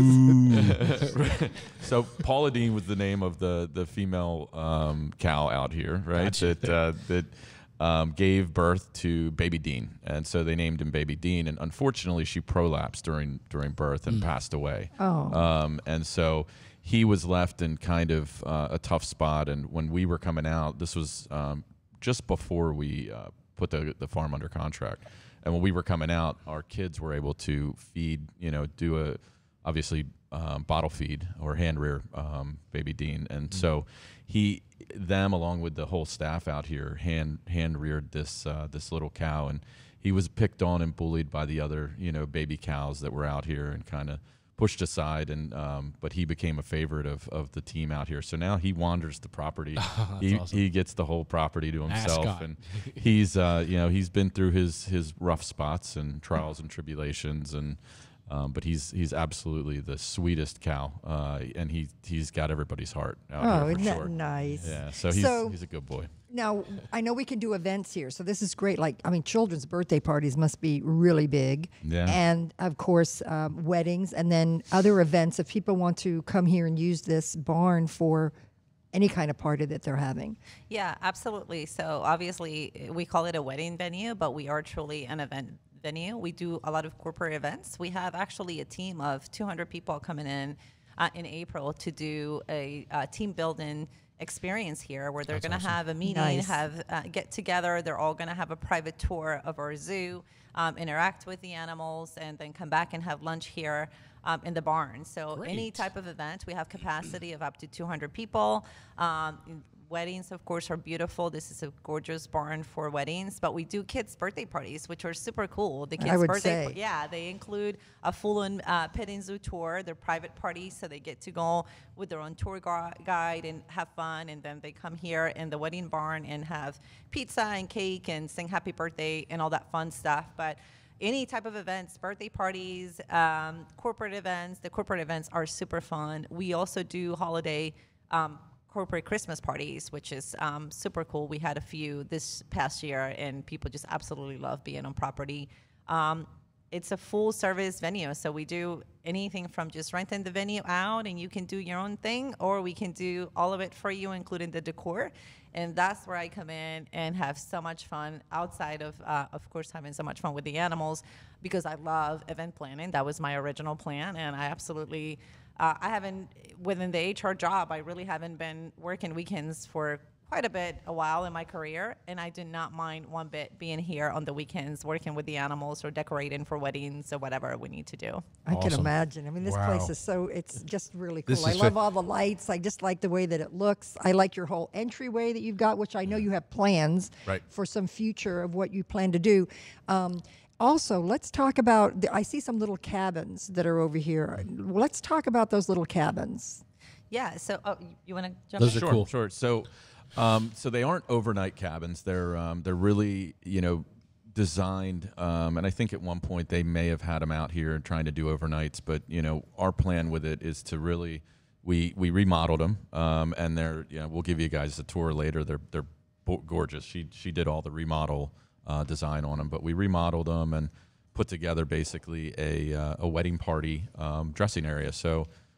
Yeah. So Paula Dean was the name of the the female um, cow out here, right? Gotcha. That uh, that um, gave birth to Baby Dean, and so they named him Baby Dean. And unfortunately, she prolapsed during during birth and passed away. Oh. Um, and so he was left in kind of uh, a tough spot. And when we were coming out, this was um, just before we uh, put the the farm under contract. And when we were coming out, our kids were able to feed, you know, do a obviously um, bottle feed or hand rear um, Baby Dean, and Mm-hmm. so he, them along with the whole staff out here, hand hand reared this uh, this little cow, and he was picked on and bullied by the other, you know, baby cows that were out here, and kind of pushed aside, and um, but he became a favorite of, of the team out here. So now he wanders the property. he awesome. he gets the whole property to himself, Mascot. and he's uh, you know he's been through his his rough spots and trials and tribulations, and um, but he's he's absolutely the sweetest cow, uh, and he he's got everybody's heart out Oh, here for isn't that sure. nice? Yeah, so he's So- he's a good boy. Now, I know we can do events here, so this is great. Like, I mean, children's birthday parties must be really big. Yeah. And, of course, um, weddings, and then other events. If people want to come here and use this barn for any kind of party that they're having. Yeah, absolutely. So obviously we call it a wedding venue, but we are truly an event venue. We do a lot of corporate events. We have actually a team of two hundred people coming in uh, in April to do a, uh team building experience here, where they're going to have a meeting, Nice. have uh, get together. They're all going to have a private tour of our zoo, um, interact with the animals, and then come back and have lunch here um, in the barn. So any Great. type of event, we have capacity of up to two hundred people. Um, weddings, of course, are beautiful. This is a gorgeous barn for weddings, but we do kids' birthday parties, which are super cool. The kids' would birthday, say. yeah, they include a full-on uh, petting zoo tour. They're private parties, so they get to go with their own tour gu- guide and have fun, and then they come here in the wedding barn and have pizza and cake and sing happy birthday and all that fun stuff. But any type of events, birthday parties, um, corporate events, the corporate events are super fun. We also do holiday um, corporate Christmas parties, which is um, super cool. We had a few this past year, and people just absolutely love being on property. Um, it's a full service venue, so we do anything from just renting the venue out and you can do your own thing, or we can do all of it for you, including the decor. And that's where I come in and have so much fun outside of, uh, of course, having so much fun with the animals, because I love event planning. That was my original plan, and I absolutely, uh, I haven't, within the H R job, I really haven't been working weekends for quite a bit, a while in my career, and I do not mind one bit being here on the weekends, working with the animals or decorating for weddings or whatever we need to do. I can Awesome. imagine. I mean, this Wow. place is so, it's just really This cool. I is love fa- all the lights. I just like the way that it looks. I like your whole entryway that you've got, which I know you have plans Right. for some future of what you plan to do. Um, also, let's talk about, the, I see some little cabins that are over here. Let's talk about those little cabins. Yeah, so oh, you- you want to jump Those in? are Sure, cool. sure. So, um, so they aren't overnight cabins. They're um, they're really you know designed, um, and I think at one point they may have had them out here trying to do overnights. But you know, our plan with it is to really we we remodeled them, um, and they're you know we'll give you guys a tour later. They're they're bo- gorgeous. She she did all the remodel uh, design on them, but we remodeled them and put together basically a uh, a wedding party um, dressing area. So.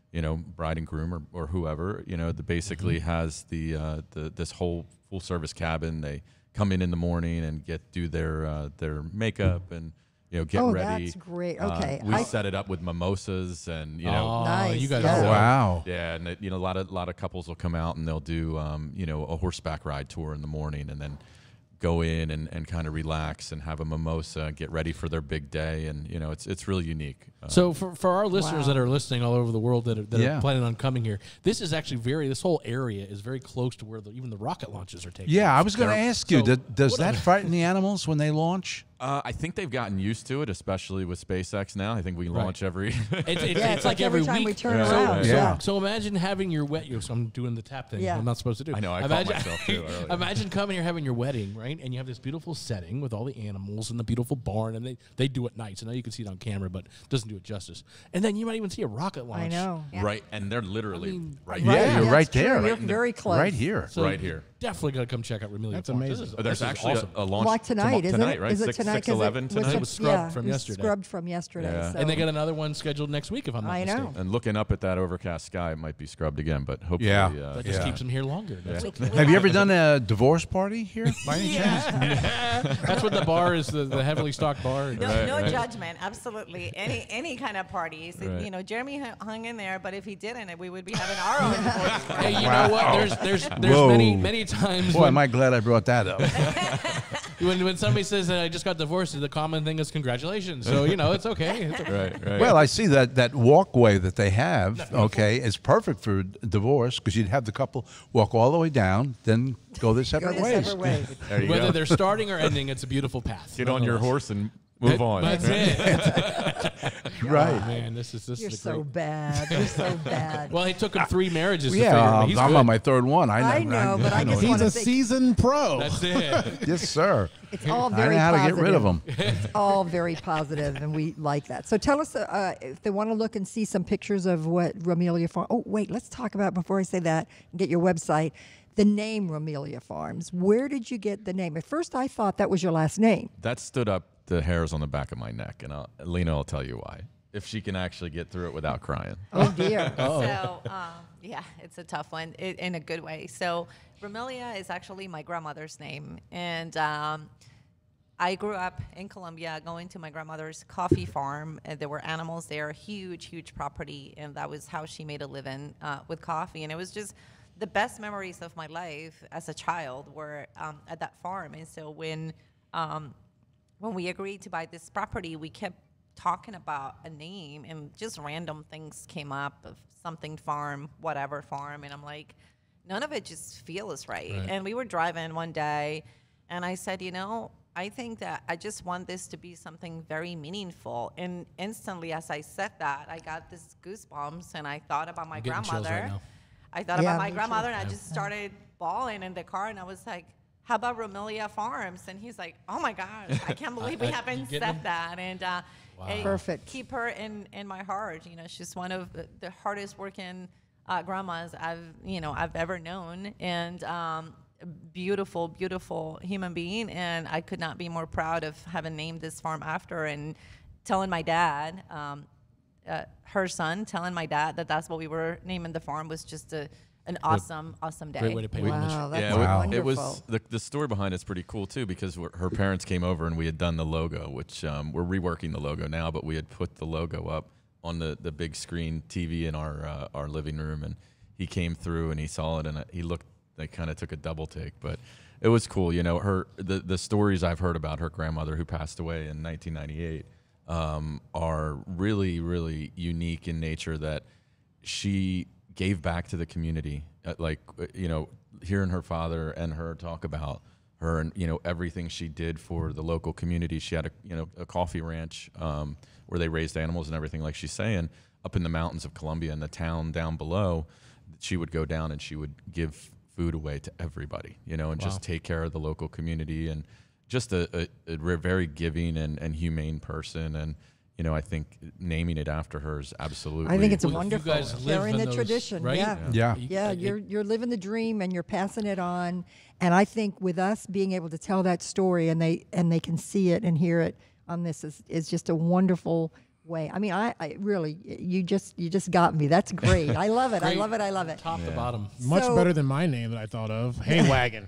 you know, bride and groom or, or whoever, you know, that basically mm-hmm. has the, uh, the this whole full service cabin. They come in in the morning and get do their uh, their makeup and you know get oh, ready. That's great. Okay, uh, we I, set it up with mimosas and you know, oh, nice. you guys, yeah. Oh, wow, yeah, and it, you know, a lot of a lot of couples will come out and they'll do um, you know a horseback ride tour in the morning and then go in and, and kind of relax and have a mimosa and get ready for their big day. And, you know, it's it's really unique. Uh, so for, for our listeners wow. that are listening all over the world that are, that Yeah. are planning on coming here, this is actually very, this whole area is very close to where the, even the rocket launches are taking Yeah, place. I was going to ask you, So, did, does what that are- frighten the animals when they launch? Uh, I think they've gotten used to it, especially with SpaceX now. I think we Right. launch every. It's, it's, Yeah, it's like every, time week. we turn Yeah. around. So- Yeah. Yeah. So imagine having your wet. So I'm doing the tap thing. Yeah. I'm not supposed to do. I know, I caught imagine, myself too earlier. Imagine coming here having your wedding, right? And you have this beautiful setting with all the animals and the beautiful barn, and they, they do it nights. I know you can see it on camera, but it doesn't do it justice. And then you might even see a rocket launch. I know. Right, and they're literally I mean, right Yeah, here. you're that's right true. there. You're Right in the- very close. Right here. So Right here. Definitely got to come check out Romelia That's Farms. This amazing. is- Oh, there's this is actually awesome. a, a launch Like tonight, tomo- isn't tonight, it? right? Is it Six, tonight? six 'Cause eleven it tonight. was It was scrubbed yeah, from it was yesterday. Scrubbed from yesterday. Yeah. So. And they got another one scheduled next week, if I'm not I know. mistaken. And looking up at that overcast sky, it might be scrubbed again, but hopefully, Yeah. uh, That just Yeah. keeps them here longer. That's, We- okay. we Have you have- ever done a divorce party here by any chance? That's what the bar is, the, the heavily stocked bar. No, Right, no right. judgment, absolutely. Any any kind of parties. Right. You know, Jeremy hu- hung in there, but if he didn't, we would be having our own divorce party. Hey, you know what? There's there's there's Whoa. many many times Boy, when, am I glad I brought that up. when when somebody says that I just got divorced, the common thing is congratulations. So you know it's okay. It's okay. right, right. Well, I see that that walkway that they have, okay, is perfect for d- divorce because you'd have the couple walk all the way down, then go their Go separate their ways. separate ways. there you Whether go. they're starting or ending, it's a beautiful path. Get on your nonetheless. horse and move on. That's it. Right. Oh, man, this is this You're is a so great. bad. You're so bad. Well, it took him three marriages. Yeah, to figure I'm, He's I'm good. on my third one. I know, I know, but I just know. wanna He's a think- seasoned pro. That's it. Yes, sir. It's all I very know how to positive. get rid of them. It's all very positive, and we like that. So tell us uh, if they want to look and see some pictures of what Romelia Farm. Oh, wait, let's talk about before I say that. Get your website. The name Romelia Farms. Where did you get the name? At first, I thought that was your last name. That stood up the hairs on the back of my neck, and I'll, Lena will tell you why. If she can actually get through it without crying. Oh dear. So, um, yeah, it's a tough one i in a good way. So, Romelia is actually my grandmother's name. And um, I grew up in Colombia going to my grandmother's coffee farm. And there were animals there, huge, huge property. And that was how she made a living uh, with coffee. And it was just the best memories of my life as a child were um, at that farm. And so when um, when we agreed to buy this property, we kept talking about a name, and just random things came up of something farm, whatever farm, and I'm like, none of it just feels right. Right. And we were driving one day, and I said, you know, I think that I just want this to be something very meaningful. And instantly, as I said that, I got this goosebumps, and I thought about my I'm getting chills grandmother. right now. I thought Yeah, about my me too. grandmother, and I just started bawling in the car, and I was like, how about Romelia Farms? And he's like, oh my gosh, I can't believe we I- haven't you said getting him? that. And uh, I Perfect. keep her in, in my heart. You know, she's one of the, the hardest working uh, grandmas I've, you know, I've ever known. And um, a beautiful, beautiful human being. And I could not be more proud of having named this farm after her, and telling my dad, um, uh, her son, telling my dad that that's what we were naming the farm was just a, an awesome, awesome day. Great way to pay homage. Wow, that's yeah, Wow. it, wonderful. it was the, the story behind it's pretty cool too, because we're, her parents came over and we had done the logo, which um, we're reworking the logo now, but we had put the logo up on the, the big screen T V in our uh, our living room, and he came through and he saw it, and he looked. They kind of took a double take, but it was cool. You know, her the the stories I've heard about her grandmother who passed away in nineteen ninety-eight um, are really really unique in nature. That she gave back to the community. Uh, like, uh, you know, hearing her father and her talk about her and, you know, everything she did for the local community. She had a, you know, a coffee ranch um, where they raised animals and everything, like she's saying, up in the mountains of Colombia, in the town down below. She would go down and she would give food away to everybody, you know, and Wow. just take care of the local community, and just a, a, a very giving and, and humane person. And, you know, I think naming it after her is absolutely. I think it's Well, you wonderful. guys live Carrying in the those, tradition. right? Yeah. Yeah. You- Yeah, I- you're you're living the dream and you're passing it on. And I think with us being able to tell that story, and they and they can see it and hear it on this is is just a wonderful way. I mean, I, I really, you just you just got me. That's great. I love it. I Great. love it. I love it. Top to bottom. Much So- better than my name that I thought of. Hay wagon.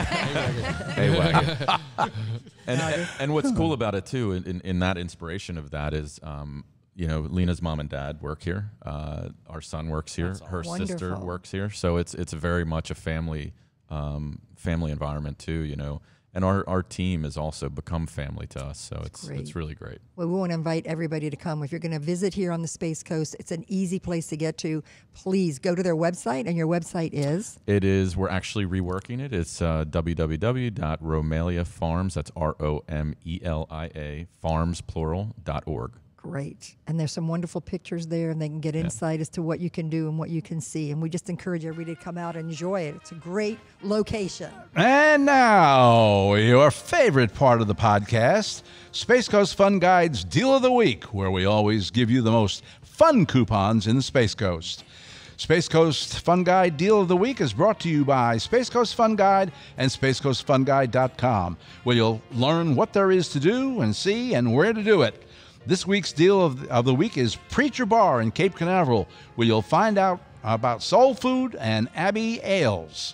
Hey, wagon. and, and and what's cool about it too, in, in, in that inspiration of that is, um, you know, Lina's mom and dad work here. Uh, our son works here. Her sister Wonderful. works here. So it's it's very much a family um, family environment too. You know, and our, our team has also become family to us. So it's great. it's really great. Well, we want to invite everybody to come. If you're going to visit here on the Space Coast, it's an easy place to get to. Please go to their website, and your website is? It is. We're actually reworking it. It's uh, w w w dot romelia farms. That's R O M E L I A farms plural dot org. Great. And there's some wonderful pictures there, and they can get insight as to what you can do and what you can see. And we just encourage everybody to come out and enjoy it. It's a great location. And now, your favorite part of the podcast, Space Coast Fun Guide's Deal of the Week, where we always give you the most fun coupons in the Space Coast. Space Coast Fun Guide Deal of the Week is brought to you by Space Coast Fun Guide and space coast fun guide dot com, where you'll learn what there is to do and see and where to do it. This week's Deal of, of the Week is Preacher Bar in Cape Canaveral, where you'll find out about soul food and Abbey ales.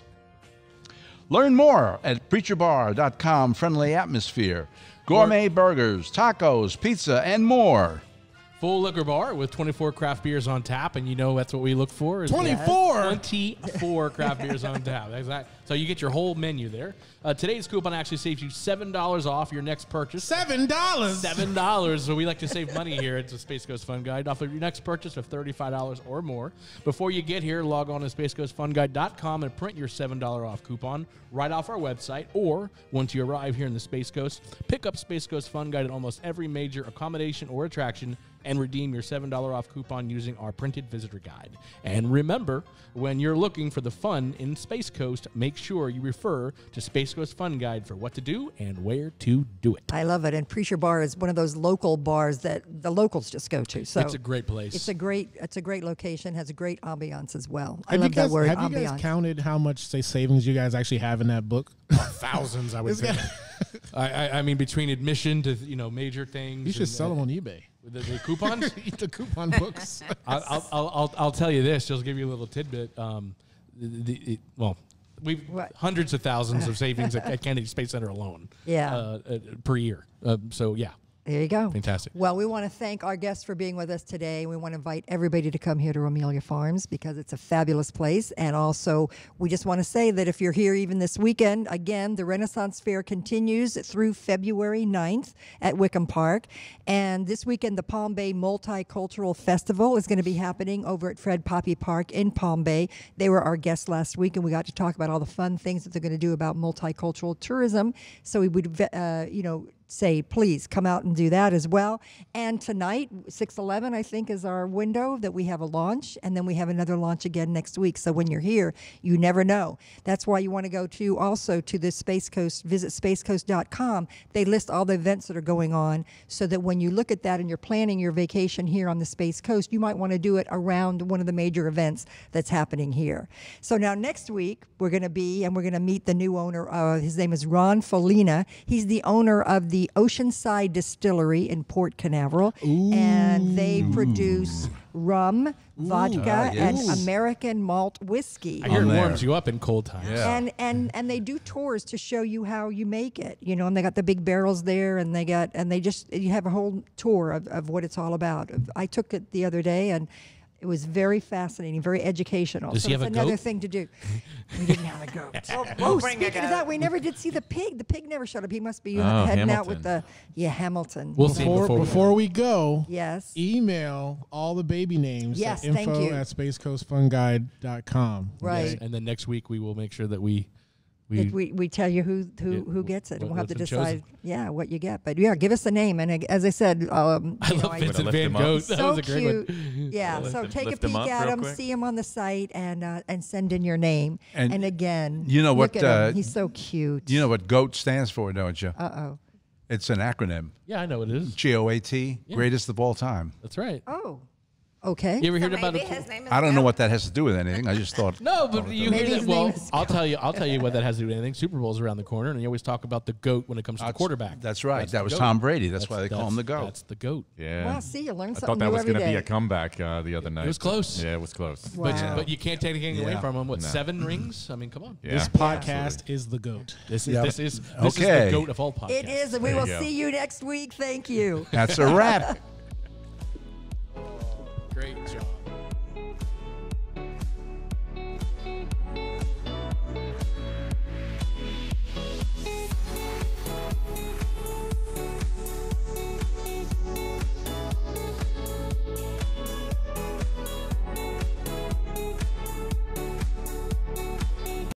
Learn more at preacher bar dot com. Friendly atmosphere, gourmet burgers, tacos, pizza, and more. Full liquor bar with twenty-four craft beers on tap, and you know that's what we look for. Is twenty-four? twenty-four craft beers on tap. Exactly. So you get your whole menu there. Uh, today's coupon actually saves you seven dollars off your next purchase. Seven dollars. Seven dollars. So we like to save money here at the Space Coast Fun Guide off of your next purchase of thirty-five dollars or more. Before you get here, log on to space coast fun guide dot com and print your seven dollars off coupon right off our website. Or once you arrive here in the Space Coast, pick up Space Coast Fun Guide at almost every major accommodation or attraction and redeem your seven dollars off coupon using our printed visitor guide. And remember, when you're looking for the fun in Space Coast, make sure you refer to Space Coast Fun Guide for what to do and where to do it. I love it. And Preacher Bar is one of those local bars that the locals just go to. So It's a great place. It's a great it's a great location, has a great ambiance as well. I Have love you guys, that word, have ambiance. you guys counted how much, say, savings you guys actually have in that book? Thousands, I would say. I, I, I mean, between admission to, you know, major things. You should and, sell uh, them on eBay. The, the coupons? The coupon books. I'll, I'll, I'll, I'll, I'll tell you this, just to give you a little tidbit. Um, the, the, it, well, we've What? hundreds of thousands of savings at, at Kennedy Space Center alone. Yeah. Uh, uh, per year. Uh, so, yeah. There you go. Fantastic. Well, we want to thank our guests for being with us today. We want to invite everybody to come here to Romelia Farms because it's a fabulous place. And also, we just want to say that if you're here even this weekend, again, the Renaissance Fair continues through February ninth at Wickham Park. And this weekend, the Palm Bay Multicultural Festival is going to be happening over at Fred Poppy Park in Palm Bay. They were our guests last week, and we got to talk about all the fun things that they're going to do about multicultural tourism. So we would, uh, you know, say, please come out and do that as well. And tonight, six eleven, I think, is our window that we have a launch, and then we have another launch again next week. So when you're here, you never know. That's why you want to go to also to the Space Coast, visit space coast dot com. They list all the events that are going on so that when you look at that and you're planning your vacation here on the Space Coast, you might want to do it around one of the major events that's happening here. So now next week, we're going to be, and we're going to meet the new owner. Uh, his name is Ron Folina. He's the owner of the Oceanside Distillery in Port Canaveral, Ooh. and they produce rum, vodka, Ah, yes. and American malt whiskey. I hear On it there. warms you up in cold times. Yeah. And and and they do tours to show you how you make it, you know. And they got the big barrels there, and they got and they just you have a whole tour of, of what it's all about. I took it the other day, and it was very fascinating, very educational. Does so he it's have a another goat? thing to do. We didn't have a goat. We'll, Oh, we'll bring speaking a of goat. that, we never did see the pig. The pig never showed up. He must be Oh, heading out Hamilton. with the yeah Hamilton. We'll see Before, before we before we go, Yes. email all the baby names Yes, at thank info you. at space coast fun guide dot com. Right. And then next week we will make sure that we we, Did we, we tell you who who, Yeah, who gets it, and what- we'll have to what's been decide, chosen. yeah, what you get. But yeah, give us a name, and uh, as I said, um, I you know, love Vincent lift Van him up. Gogh. That so was a great cute. one. Yeah, Lift so him- take a lift him peek up at real him, quick. see him on the site, and uh, and send in your name. And And, again, you know look what, at him. uh, He's so cute. You know what GOAT stands for, don't you? Uh oh. It's an acronym. Yeah, I know it is. G O A T, greatest of all time. That's right. Oh. Okay. You ever So heard about maybe a his name is I don't know Goat. what that has to do with anything. I just thought. No, but you Maybe hear his that. Well, name is I'll tell you. I'll tell you what that has to do with anything. Super Bowl's around the corner, and you always talk about the GOAT when it comes to the quarterback. That's right. That's that the was GOAT. Tom Brady. That's, why they call him the that's- GOAT. That's the GOAT. Yeah. Wow, see, you learn I something thought that new was every going to be day. a comeback uh, the other night. was close. Yeah, it was close. Wow. But, but you can't take anything away Yeah. from him. What, No. seven rings? I mean, come on. Yeah. This podcast is the GOAT. This is Yep. this is this Okay. is the GOAT of all podcasts. It is, and we There will you go. see you next week. Thank you. That's a wrap. Great job.